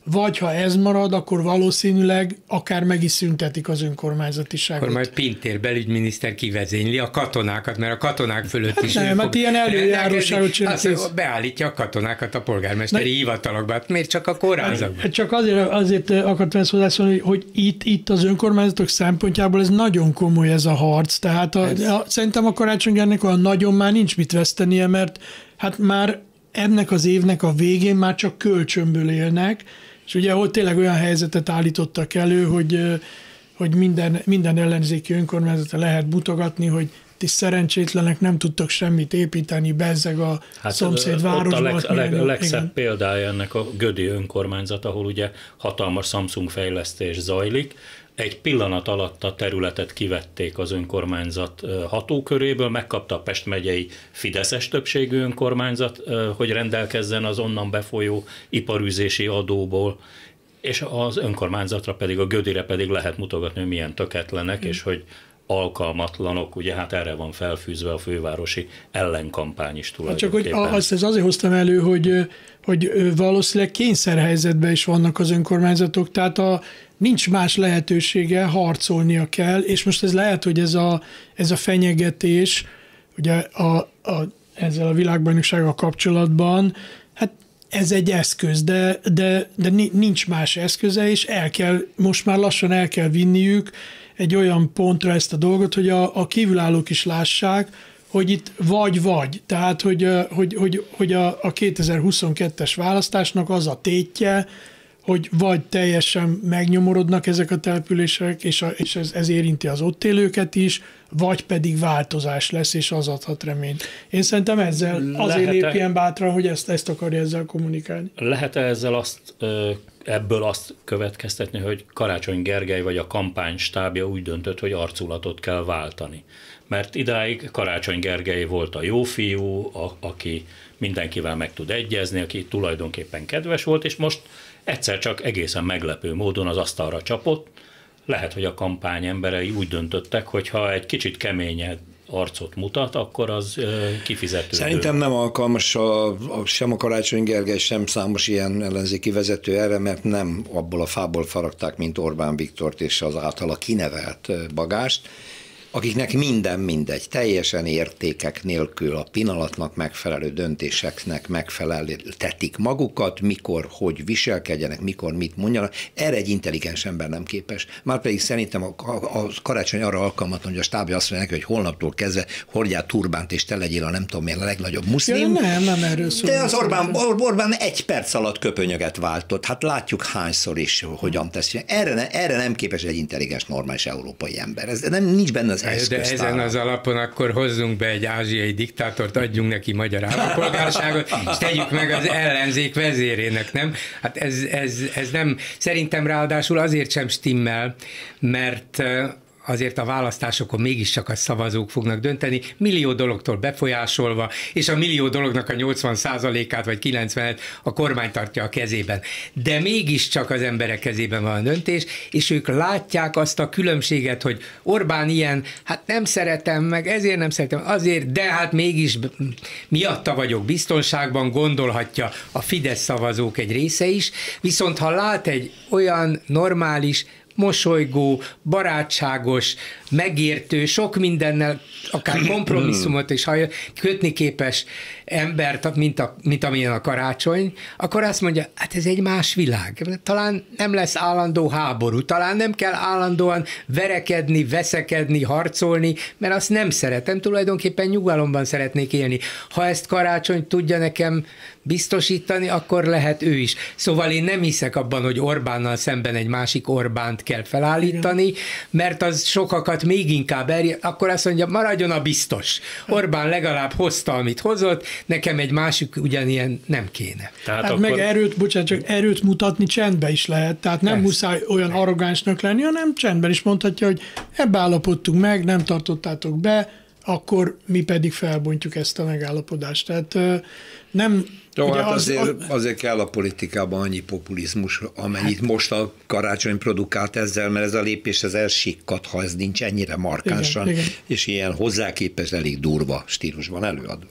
vagy ha ez marad, akkor valószínűleg akár meg is szüntetik az önkormányzatiságot. Akkor majd Pintér belügyminiszter kivezényli a katonákat, mert a katonák fölött hát is... Nem, hát ilyen előjáróságot csinálják. Beállítja a katonákat a polgármesteri Na, hivatalokba. Miért csak a kórházakban? Csak azért, azért akartam ezt hozzászólni, hogy itt, itt az önkormányzatok szempontjából ez nagyon komoly ez a harc. Tehát a, a, szerintem a Karácsony Gergelynek olyan nagyon már nincs mit vesztenie, mert hát már ennek az évnek a végén már csak kölcsönből élnek, és ugye ott tényleg olyan helyzetet állítottak elő, hogy, hogy minden, minden ellenzéki önkormányzatra lehet mutogatni, hogy ti szerencsétlenek nem tudtak semmit építeni, bezzeg a hát szomszéd városban. A, leg, a, leg, a legszebb igen. példája ennek a Gödi önkormányzat, ahol ugye hatalmas Samsung fejlesztés zajlik. Egy pillanat alatt a területet kivették az önkormányzat hatóköréből, megkapta a Pest megyei fideszes többségű önkormányzat, hogy rendelkezzen az onnan befolyó iparűzési adóból, és az önkormányzatra pedig, a Gödire pedig lehet mutogatni, hogy milyen töketlenek, hmm. és hogy alkalmatlanok, ugye hát erre van felfűzve a fővárosi ellenkampány is tulajdonképpen. Csak hogy azt ez azért hoztam elő, hogy, hogy valószínűleg kényszerhelyzetben is vannak az önkormányzatok, tehát a, nincs más lehetősége, harcolnia kell, és most ez lehet, hogy ez a, ez a fenyegetés, ugye a, a, ezzel a világbajnoksággal kapcsolatban, hát ez egy eszköz, de, de, de nincs más eszköze, és el kell, most már lassan el kell vinniük egy olyan pontra ezt a dolgot, hogy a, a kívülállók is lássák, hogy itt vagy-vagy, tehát hogy, hogy, hogy, hogy a, a kétezer-huszonkettes választásnak az a tétje, hogy vagy teljesen megnyomorodnak ezek a települések, és, a, és ez, ez érinti az ott élőket is, vagy pedig változás lesz, és az adhat reményt. Én szerintem ezzel azért lép ilyen bátran, hogy ezt, ezt akarja ezzel kommunikálni. Lehet-e ezzel azt, ebből azt következtetni, hogy Karácsony Gergely vagy a kampány stábja úgy döntött, hogy arculatot kell váltani? Mert idáig Karácsony Gergely volt a jó fiú, a, aki mindenkivel meg tud egyezni, aki tulajdonképpen kedves volt, és most egyszer csak egészen meglepő módon az asztalra csapott. Lehet, hogy a kampány emberei úgy döntöttek, hogy ha egy kicsit keményebb arcot mutat, akkor az kifizetődő. Szerintem nem alkalmas a, a, sem a Karácsony Gergely, sem számos ilyen ellenzéki vezető erre, mert nem abból a fából faragták, mint Orbán Viktort és az általa kinevelt Bagást, akiknek minden mindegy, teljesen értékek nélkül a pillanatnak megfelelő döntéseknek megfeleltetik magukat, mikor, hogy viselkedjenek, mikor mit mondjanak. Erre egy intelligens ember nem képes. Márpedig szerintem a, a, a Karácsony arra alkalmatlan, hogy a stábja azt mondja neki, hogy holnaptól kezdve hordjál turbánt, és te legyél a nem tudom milyen a legnagyobb muszlim. Ja, nem, nem erről szól. De az Orbán, Orbán egy perc alatt köpönyöget váltott. Hát látjuk hányszor is, hogyan teszi. Erre, ne, erre nem képes egy intelligens, normális európai ember. Ez nem, nincs benne az de ezen az alapon akkor hozzunk be egy ázsiai diktátort, adjunk neki magyar állampolgárságot, és tegyük meg az ellenzék vezérének, nem? Hát ez, ez, ez nem, szerintem ráadásul azért sem stimmel, mert azért a választásokon mégiscsak a szavazók fognak dönteni, millió dologtól befolyásolva, és a millió dolognak a nyolcvan százalékát vagy kilencvenet a kormány tartja a kezében. De mégiscsak az emberek kezében van a döntés, és ők látják azt a különbséget, hogy Orbán ilyen, hát nem szeretem, meg ezért nem szeretem, azért, de hát mégis miatta vagyok biztonságban, gondolhatja a Fidesz szavazók egy része is, viszont ha lát egy olyan normális, mosolygó, barátságos, megértő, sok mindennel, akár kompromisszumot is kötni képes embert, mint, a, mint amilyen a Karácsony, akkor azt mondja, hát ez egy más világ. Talán nem lesz állandó háború, talán nem kell állandóan verekedni, veszekedni, harcolni, mert azt nem szeretem, tulajdonképpen nyugalomban szeretnék élni. Ha ezt Karácsony tudja nekem biztosítani, akkor lehet ő is. Szóval én nem hiszek abban, hogy Orbánnal szemben egy másik Orbánt kell felállítani, mert az sokakat még inkább erje, akkor azt mondja, maradjon a biztos. Orbán legalább hozta, amit hozott, nekem egy másik ugyanilyen nem kéne. Tehát hát akkor... meg erőt, bocsánat, csak erőt mutatni csendben is lehet, tehát nem Persze. muszáj olyan arrogánsnak lenni, hanem csendben is mondhatja, hogy ebbe állapodtunk meg, nem tartottátok be, akkor mi pedig felbontjuk ezt a megállapodást. Tehát nem... Jó, hát az, azért, azért kell a politikában annyi populizmus, amennyit hát, most a Karácsony produkált ezzel, mert ez a lépés ez elsikkat, ha ez nincs ennyire markánsan, igen, igen. és ilyen hozzáképes elég durva stílusban előadva.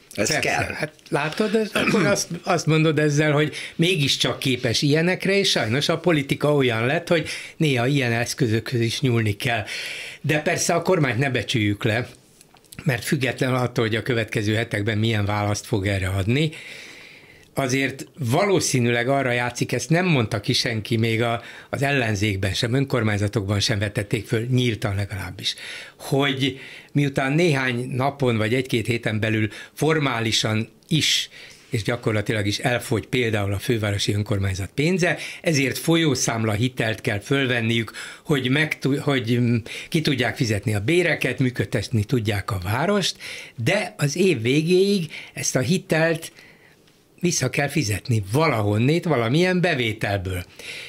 Ez Persze, kell. Hát látod, akkor azt, azt mondod ezzel, hogy mégiscsak képes ilyenekre, és sajnos a politika olyan lett, hogy néha ilyen eszközökhöz is nyúlni kell. De persze a kormányt ne becsüljük le, mert független attól, hogy a következő hetekben milyen választ fog erre adni, azért valószínűleg arra játszik, ezt nem mondta ki senki, még a, az ellenzékben sem, önkormányzatokban sem vetették föl, nyíltan legalábbis, hogy miután néhány napon vagy egy-két héten belül formálisan is és gyakorlatilag is elfogy például a fővárosi önkormányzat pénze, ezért folyószámla hitelt kell fölvenniük, hogy, meg, hogy ki tudják fizetni a béreket, működtetni tudják a várost, de az év végéig ezt a hitelt vissza kell fizetni valahonnét, valamilyen bevételből.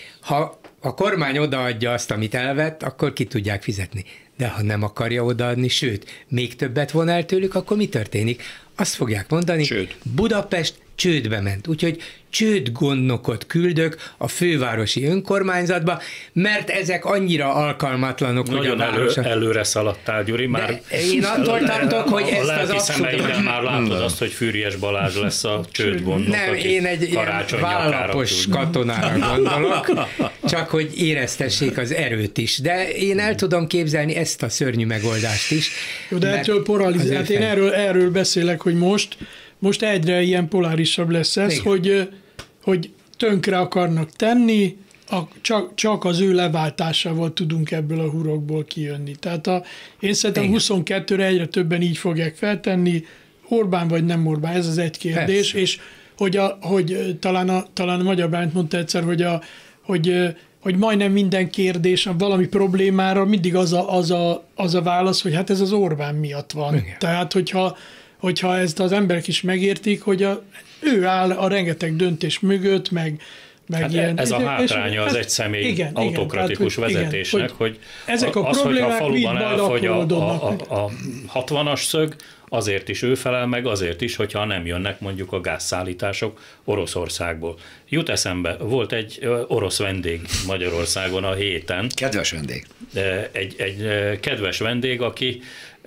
Ha a kormány odaadja azt, amit elvett, akkor ki tudják fizetni. De ha nem akarja odaadni, sőt, még többet von el tőlük, akkor mi történik? Azt fogják mondani, Csőd. Budapest csődbe ment. Úgyhogy csődgondnokot küldök a fővárosi önkormányzatba, mert ezek annyira alkalmatlanok, Nagyon hogy a elő, városa... előre szaladtál, Gyuri. Már én attól tartok, hogy ezt a az abszolút... már látod azt, hogy Fűrjes Balázs lesz a csődgondnok. Nem, én egy ilyen vállapos katonára gondolok, csak hogy éreztessék az erőt is. De én el tudom képzelni ezt a szörnyű megoldást is. Jó, de ettől poralizál. Hát én erről, erről beszélek, hogy most Most egyre ilyen polárisabb lesz ez, hogy, hogy tönkre akarnak tenni, a, csak, csak az ő leváltásával tudunk ebből a hurokból kijönni. Tehát a, én szerintem Igen. huszonkettőre egyre többen így fogják feltenni, Orbán vagy nem Orbán, ez az egy kérdés, Persze. és hogy, a, hogy talán, a, talán a Magyar Bánt mondta egyszer, hogy, a, hogy, hogy majdnem minden kérdés, valami problémára mindig az a, az, a, az a válasz, hogy hát ez az Orbán miatt van. Igen. Tehát, hogyha hogyha ezt az emberek is megértik, hogy a, ő áll a rengeteg döntés mögött, meg, meg hát ilyen... Ez a hátránya az egy személy igen, autokratikus igen, vezetésnek, igen, hogy, hogy ezek a az, hogyha a faluban elfogy a, a, a, a hatvanas szög, azért is ő felel meg, azért is, hogyha nem jönnek mondjuk a gázszállítások Oroszországból. Jut eszembe, volt egy orosz vendég Magyarországon a héten. Kedves vendég. Egy, egy kedves vendég, aki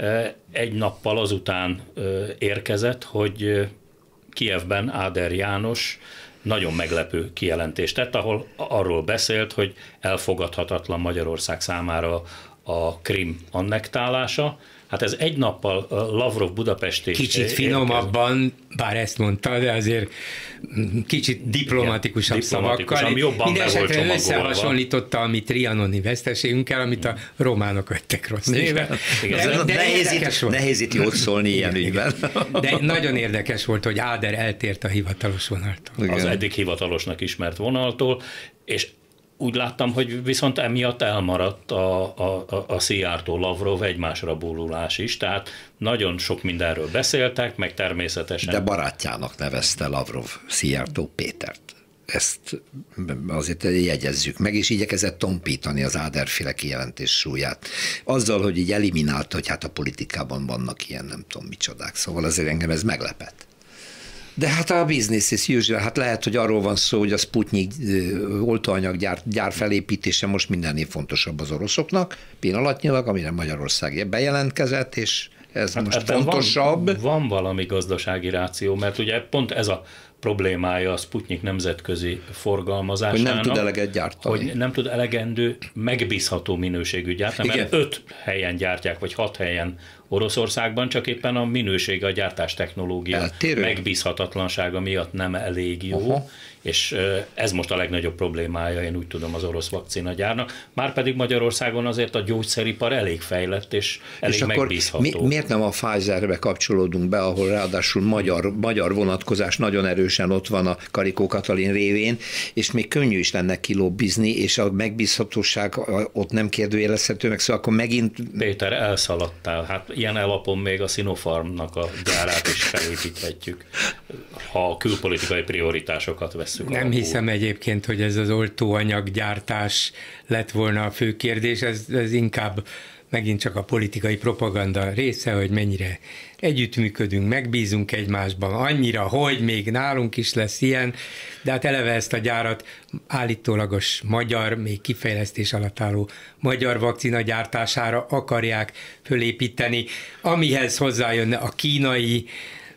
egy nappal azután érkezett, hogy Kijevben Áder János nagyon meglepő kijelentést tett, ahol arról beszélt, hogy elfogadhatatlan Magyarország számára a Krim annektálása. Hát ez egy nappal Lavrov Budapesti... Kicsit finomabban, bár ezt mondta, de azért kicsit diplomatikusabb szavakkal. Mindenesetre összehasonlította a mi trianoni veszteségünkkel, amit a románok vettek rossz néven. De, de nehéz, itt, nehéz itt jót szólni ilyen ügyben. De nagyon érdekes volt, hogy Áder eltért a hivatalos vonaltól. Igen. Az eddig hivatalosnak ismert vonaltól, és úgy láttam, hogy viszont emiatt elmaradt a, a, a Szijjártó Lavrov egymásra bólulás is, tehát nagyon sok mindenről beszéltek, meg természetesen... De barátjának nevezte Lavrov Szijjártó Pétert. Ezt azért jegyezzük meg, és igyekezett tompítani az Áder-féle kijelentés súlyát. Azzal, hogy így elimínálta, hogy hát a politikában vannak ilyen nem tudom micsodák. Szóval azért engem ez meglepett. De hát a business is usual, hát lehet, hogy arról van szó, hogy a Sputnik oltóanyag gyár, gyár felépítése most mindennél fontosabb az oroszoknak, pillanatnyilag, amire Magyarország bejelentkezett, és ez hát most fontosabb. Van, van valami gazdasági ráció, mert ugye pont ez a problémája a Sputnik nemzetközi forgalmazásának. Hogy nem tud eleget gyártani. Hogy nem tud elegendő, megbízható minőségű gyártani, mert öt helyen gyártják, vagy hat helyen Oroszországban, csak éppen a minősége, a gyártás technológia Eltérő. megbízhatatlansága miatt nem elég jó, Aha. és ez most a legnagyobb problémája, én úgy tudom, az orosz vakcinagyárnak. Márpedig Magyarországon azért a gyógyszeripar elég fejlett, és elég és megbízható. Mi, miért nem a Pfizerbe kapcsolódunk be, ahol ráadásul magyar, magyar vonatkozás nagyon erősen ott van a Karikó Katalin révén, és még könnyű is lenne kilobbizni, és a megbízhatóság ott nem kérdőjelezhető meg, szóval akkor megint... Péter, elszaladtál. Hát ilyen alapon még a Sinopharmnak a gyárát is felépíthetjük, ha a külpolitikai prioritásokat vesszük. Nem alapul. Hiszem egyébként, hogy ez az oltóanyaggyártás lett volna a fő kérdés, ez, ez inkább megint csak a politikai propaganda része, hogy mennyire együttműködünk, megbízunk egymásban, annyira, hogy még nálunk is lesz ilyen, de hát eleve ezt a gyárat állítólagos magyar, még kifejlesztés alatt álló magyar vakcina gyártására akarják fölépíteni, amihez hozzájönne a kínai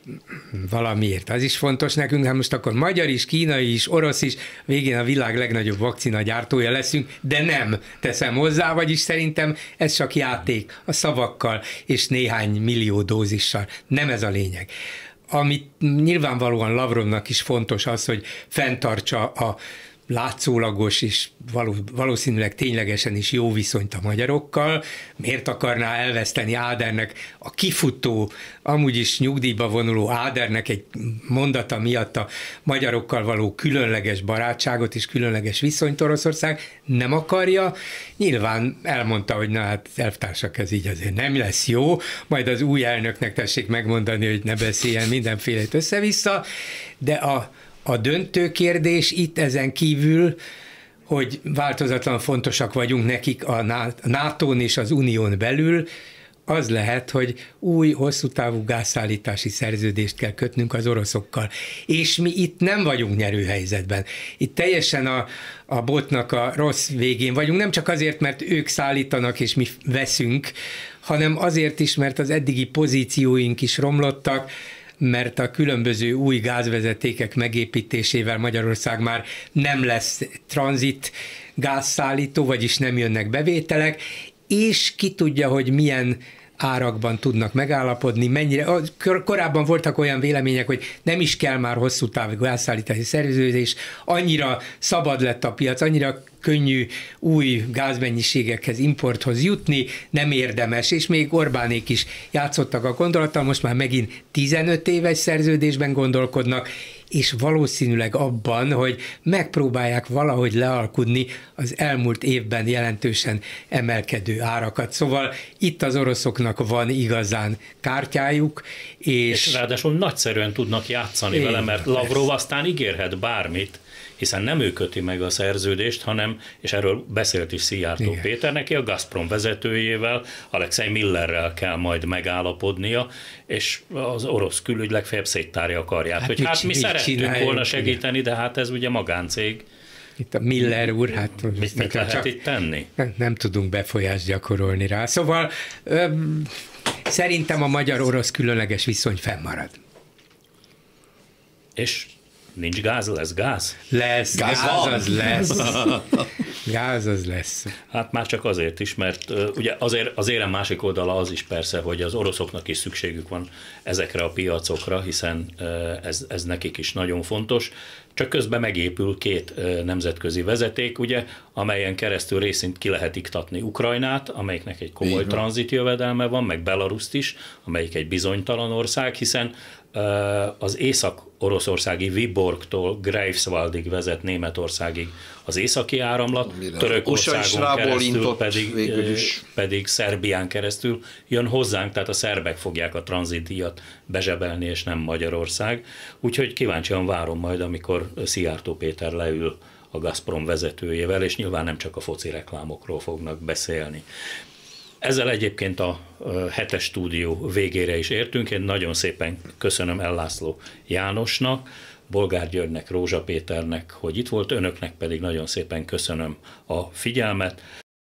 valamiért az is fontos nekünk, hát most akkor magyar is, kínai is, orosz is, végén a világ legnagyobb vakcina gyártója leszünk, de nem teszem hozzá, vagyis szerintem ez csak játék a szavakkal és néhány millió dózissal. Nem ez a lényeg. Amit nyilvánvalóan Lavrovnak is fontos az, hogy fenntartsa a látszólagos és való, valószínűleg ténylegesen is jó viszonyt a magyarokkal. Miért akarná elveszteni Ádernek, a kifutó, amúgy is nyugdíjba vonuló Ádernek egy mondata miatt a magyarokkal való különleges barátságot és különleges viszonyt Oroszország? Nem akarja. Nyilván elmondta, hogy na hát elvtársak, ez így azért nem lesz jó, majd az új elnöknek tessék megmondani, hogy ne beszéljen mindenfélét össze-vissza, de a A döntő kérdés itt ezen kívül, hogy változatlan fontosak vagyunk nekik a nátón és az unión belül, az lehet, hogy új, hosszú távú gázszállítási szerződést kell kötnünk az oroszokkal. És mi itt nem vagyunk nyerőhelyzetben. Itt teljesen a, a botnak a rossz végén vagyunk, nem csak azért, mert ők szállítanak és mi veszünk, hanem azért is, mert az eddigi pozícióink is romlottak, mert a különböző új gázvezetékek megépítésével Magyarország már nem lesz tranzit gázszállító, vagyis nem jönnek bevételek, és ki tudja, hogy milyen árakban tudnak megállapodni, mennyire, korábban voltak olyan vélemények, hogy nem is kell már hosszú távú gázszállítási szerződés, annyira szabad lett a piac, annyira könnyű új gázmennyiségekhez, importhoz jutni, nem érdemes, és még Orbánék is játszottak a gondolattal, most már megint tizenöt éves szerződésben gondolkodnak, és valószínűleg abban, hogy megpróbálják valahogy lealkudni az elmúlt évben jelentősen emelkedő árakat. Szóval itt az oroszoknak van igazán kártyájuk, és... És ráadásul nagyszerűen tudnak játszani vele, mert Lavrov aztán ígérhet bármit, hiszen nem ő köti meg a szerződést, hanem, és erről beszélt is Szijjártó Igen. Péter, neki a Gazprom vezetőjével, Alexei Millerrel kell majd megállapodnia, és az orosz külügy legfeljebb széttárja a karját. Hát, hogy hát mi szerettünk volna segíteni, de hát ez ugye magáncég. Itt a Miller úr, hát mit, mit lehet csak itt tenni? Nem, nem tudunk befolyást gyakorolni rá. Szóval öm, szerintem a magyar-orosz különleges viszony fennmarad. És nincs gáz, lesz gáz? Lesz, gáz, gáz az lesz. Gáz az lesz. Hát már csak azért is, mert uh, ugye azért, az érem másik oldala az is persze, hogy az oroszoknak is szükségük van ezekre a piacokra, hiszen uh, ez, ez nekik is nagyon fontos. Csak közben megépül két uh, nemzetközi vezeték, ugye, amelyen keresztül részint ki lehet iktatni Ukrajnát, amelyiknek egy komoly tranzitjövedelme van, meg Belaruszt is, amelyik egy bizonytalan ország, hiszen az észak-oroszországi Viborgtól Greifswaldig vezet Németországig az északi áramlat, Törökországon keresztül pedig, pedig Szerbián keresztül jön hozzánk, tehát a szerbek fogják a tranzitdíjat bezsebelni, és nem Magyarország. Úgyhogy kíváncsian várom majd, amikor Szijjártó Péter leül a Gazprom vezetőjével, és nyilván nem csak a foci reklámokról fognak beszélni. Ezzel egyébként a hetes stúdió végére is értünk. Én nagyon szépen köszönöm Ellászló Jánosnak, Bolgár Györgynek, Rózsa Péternek, hogy itt volt, önöknek pedig nagyon szépen köszönöm a figyelmet.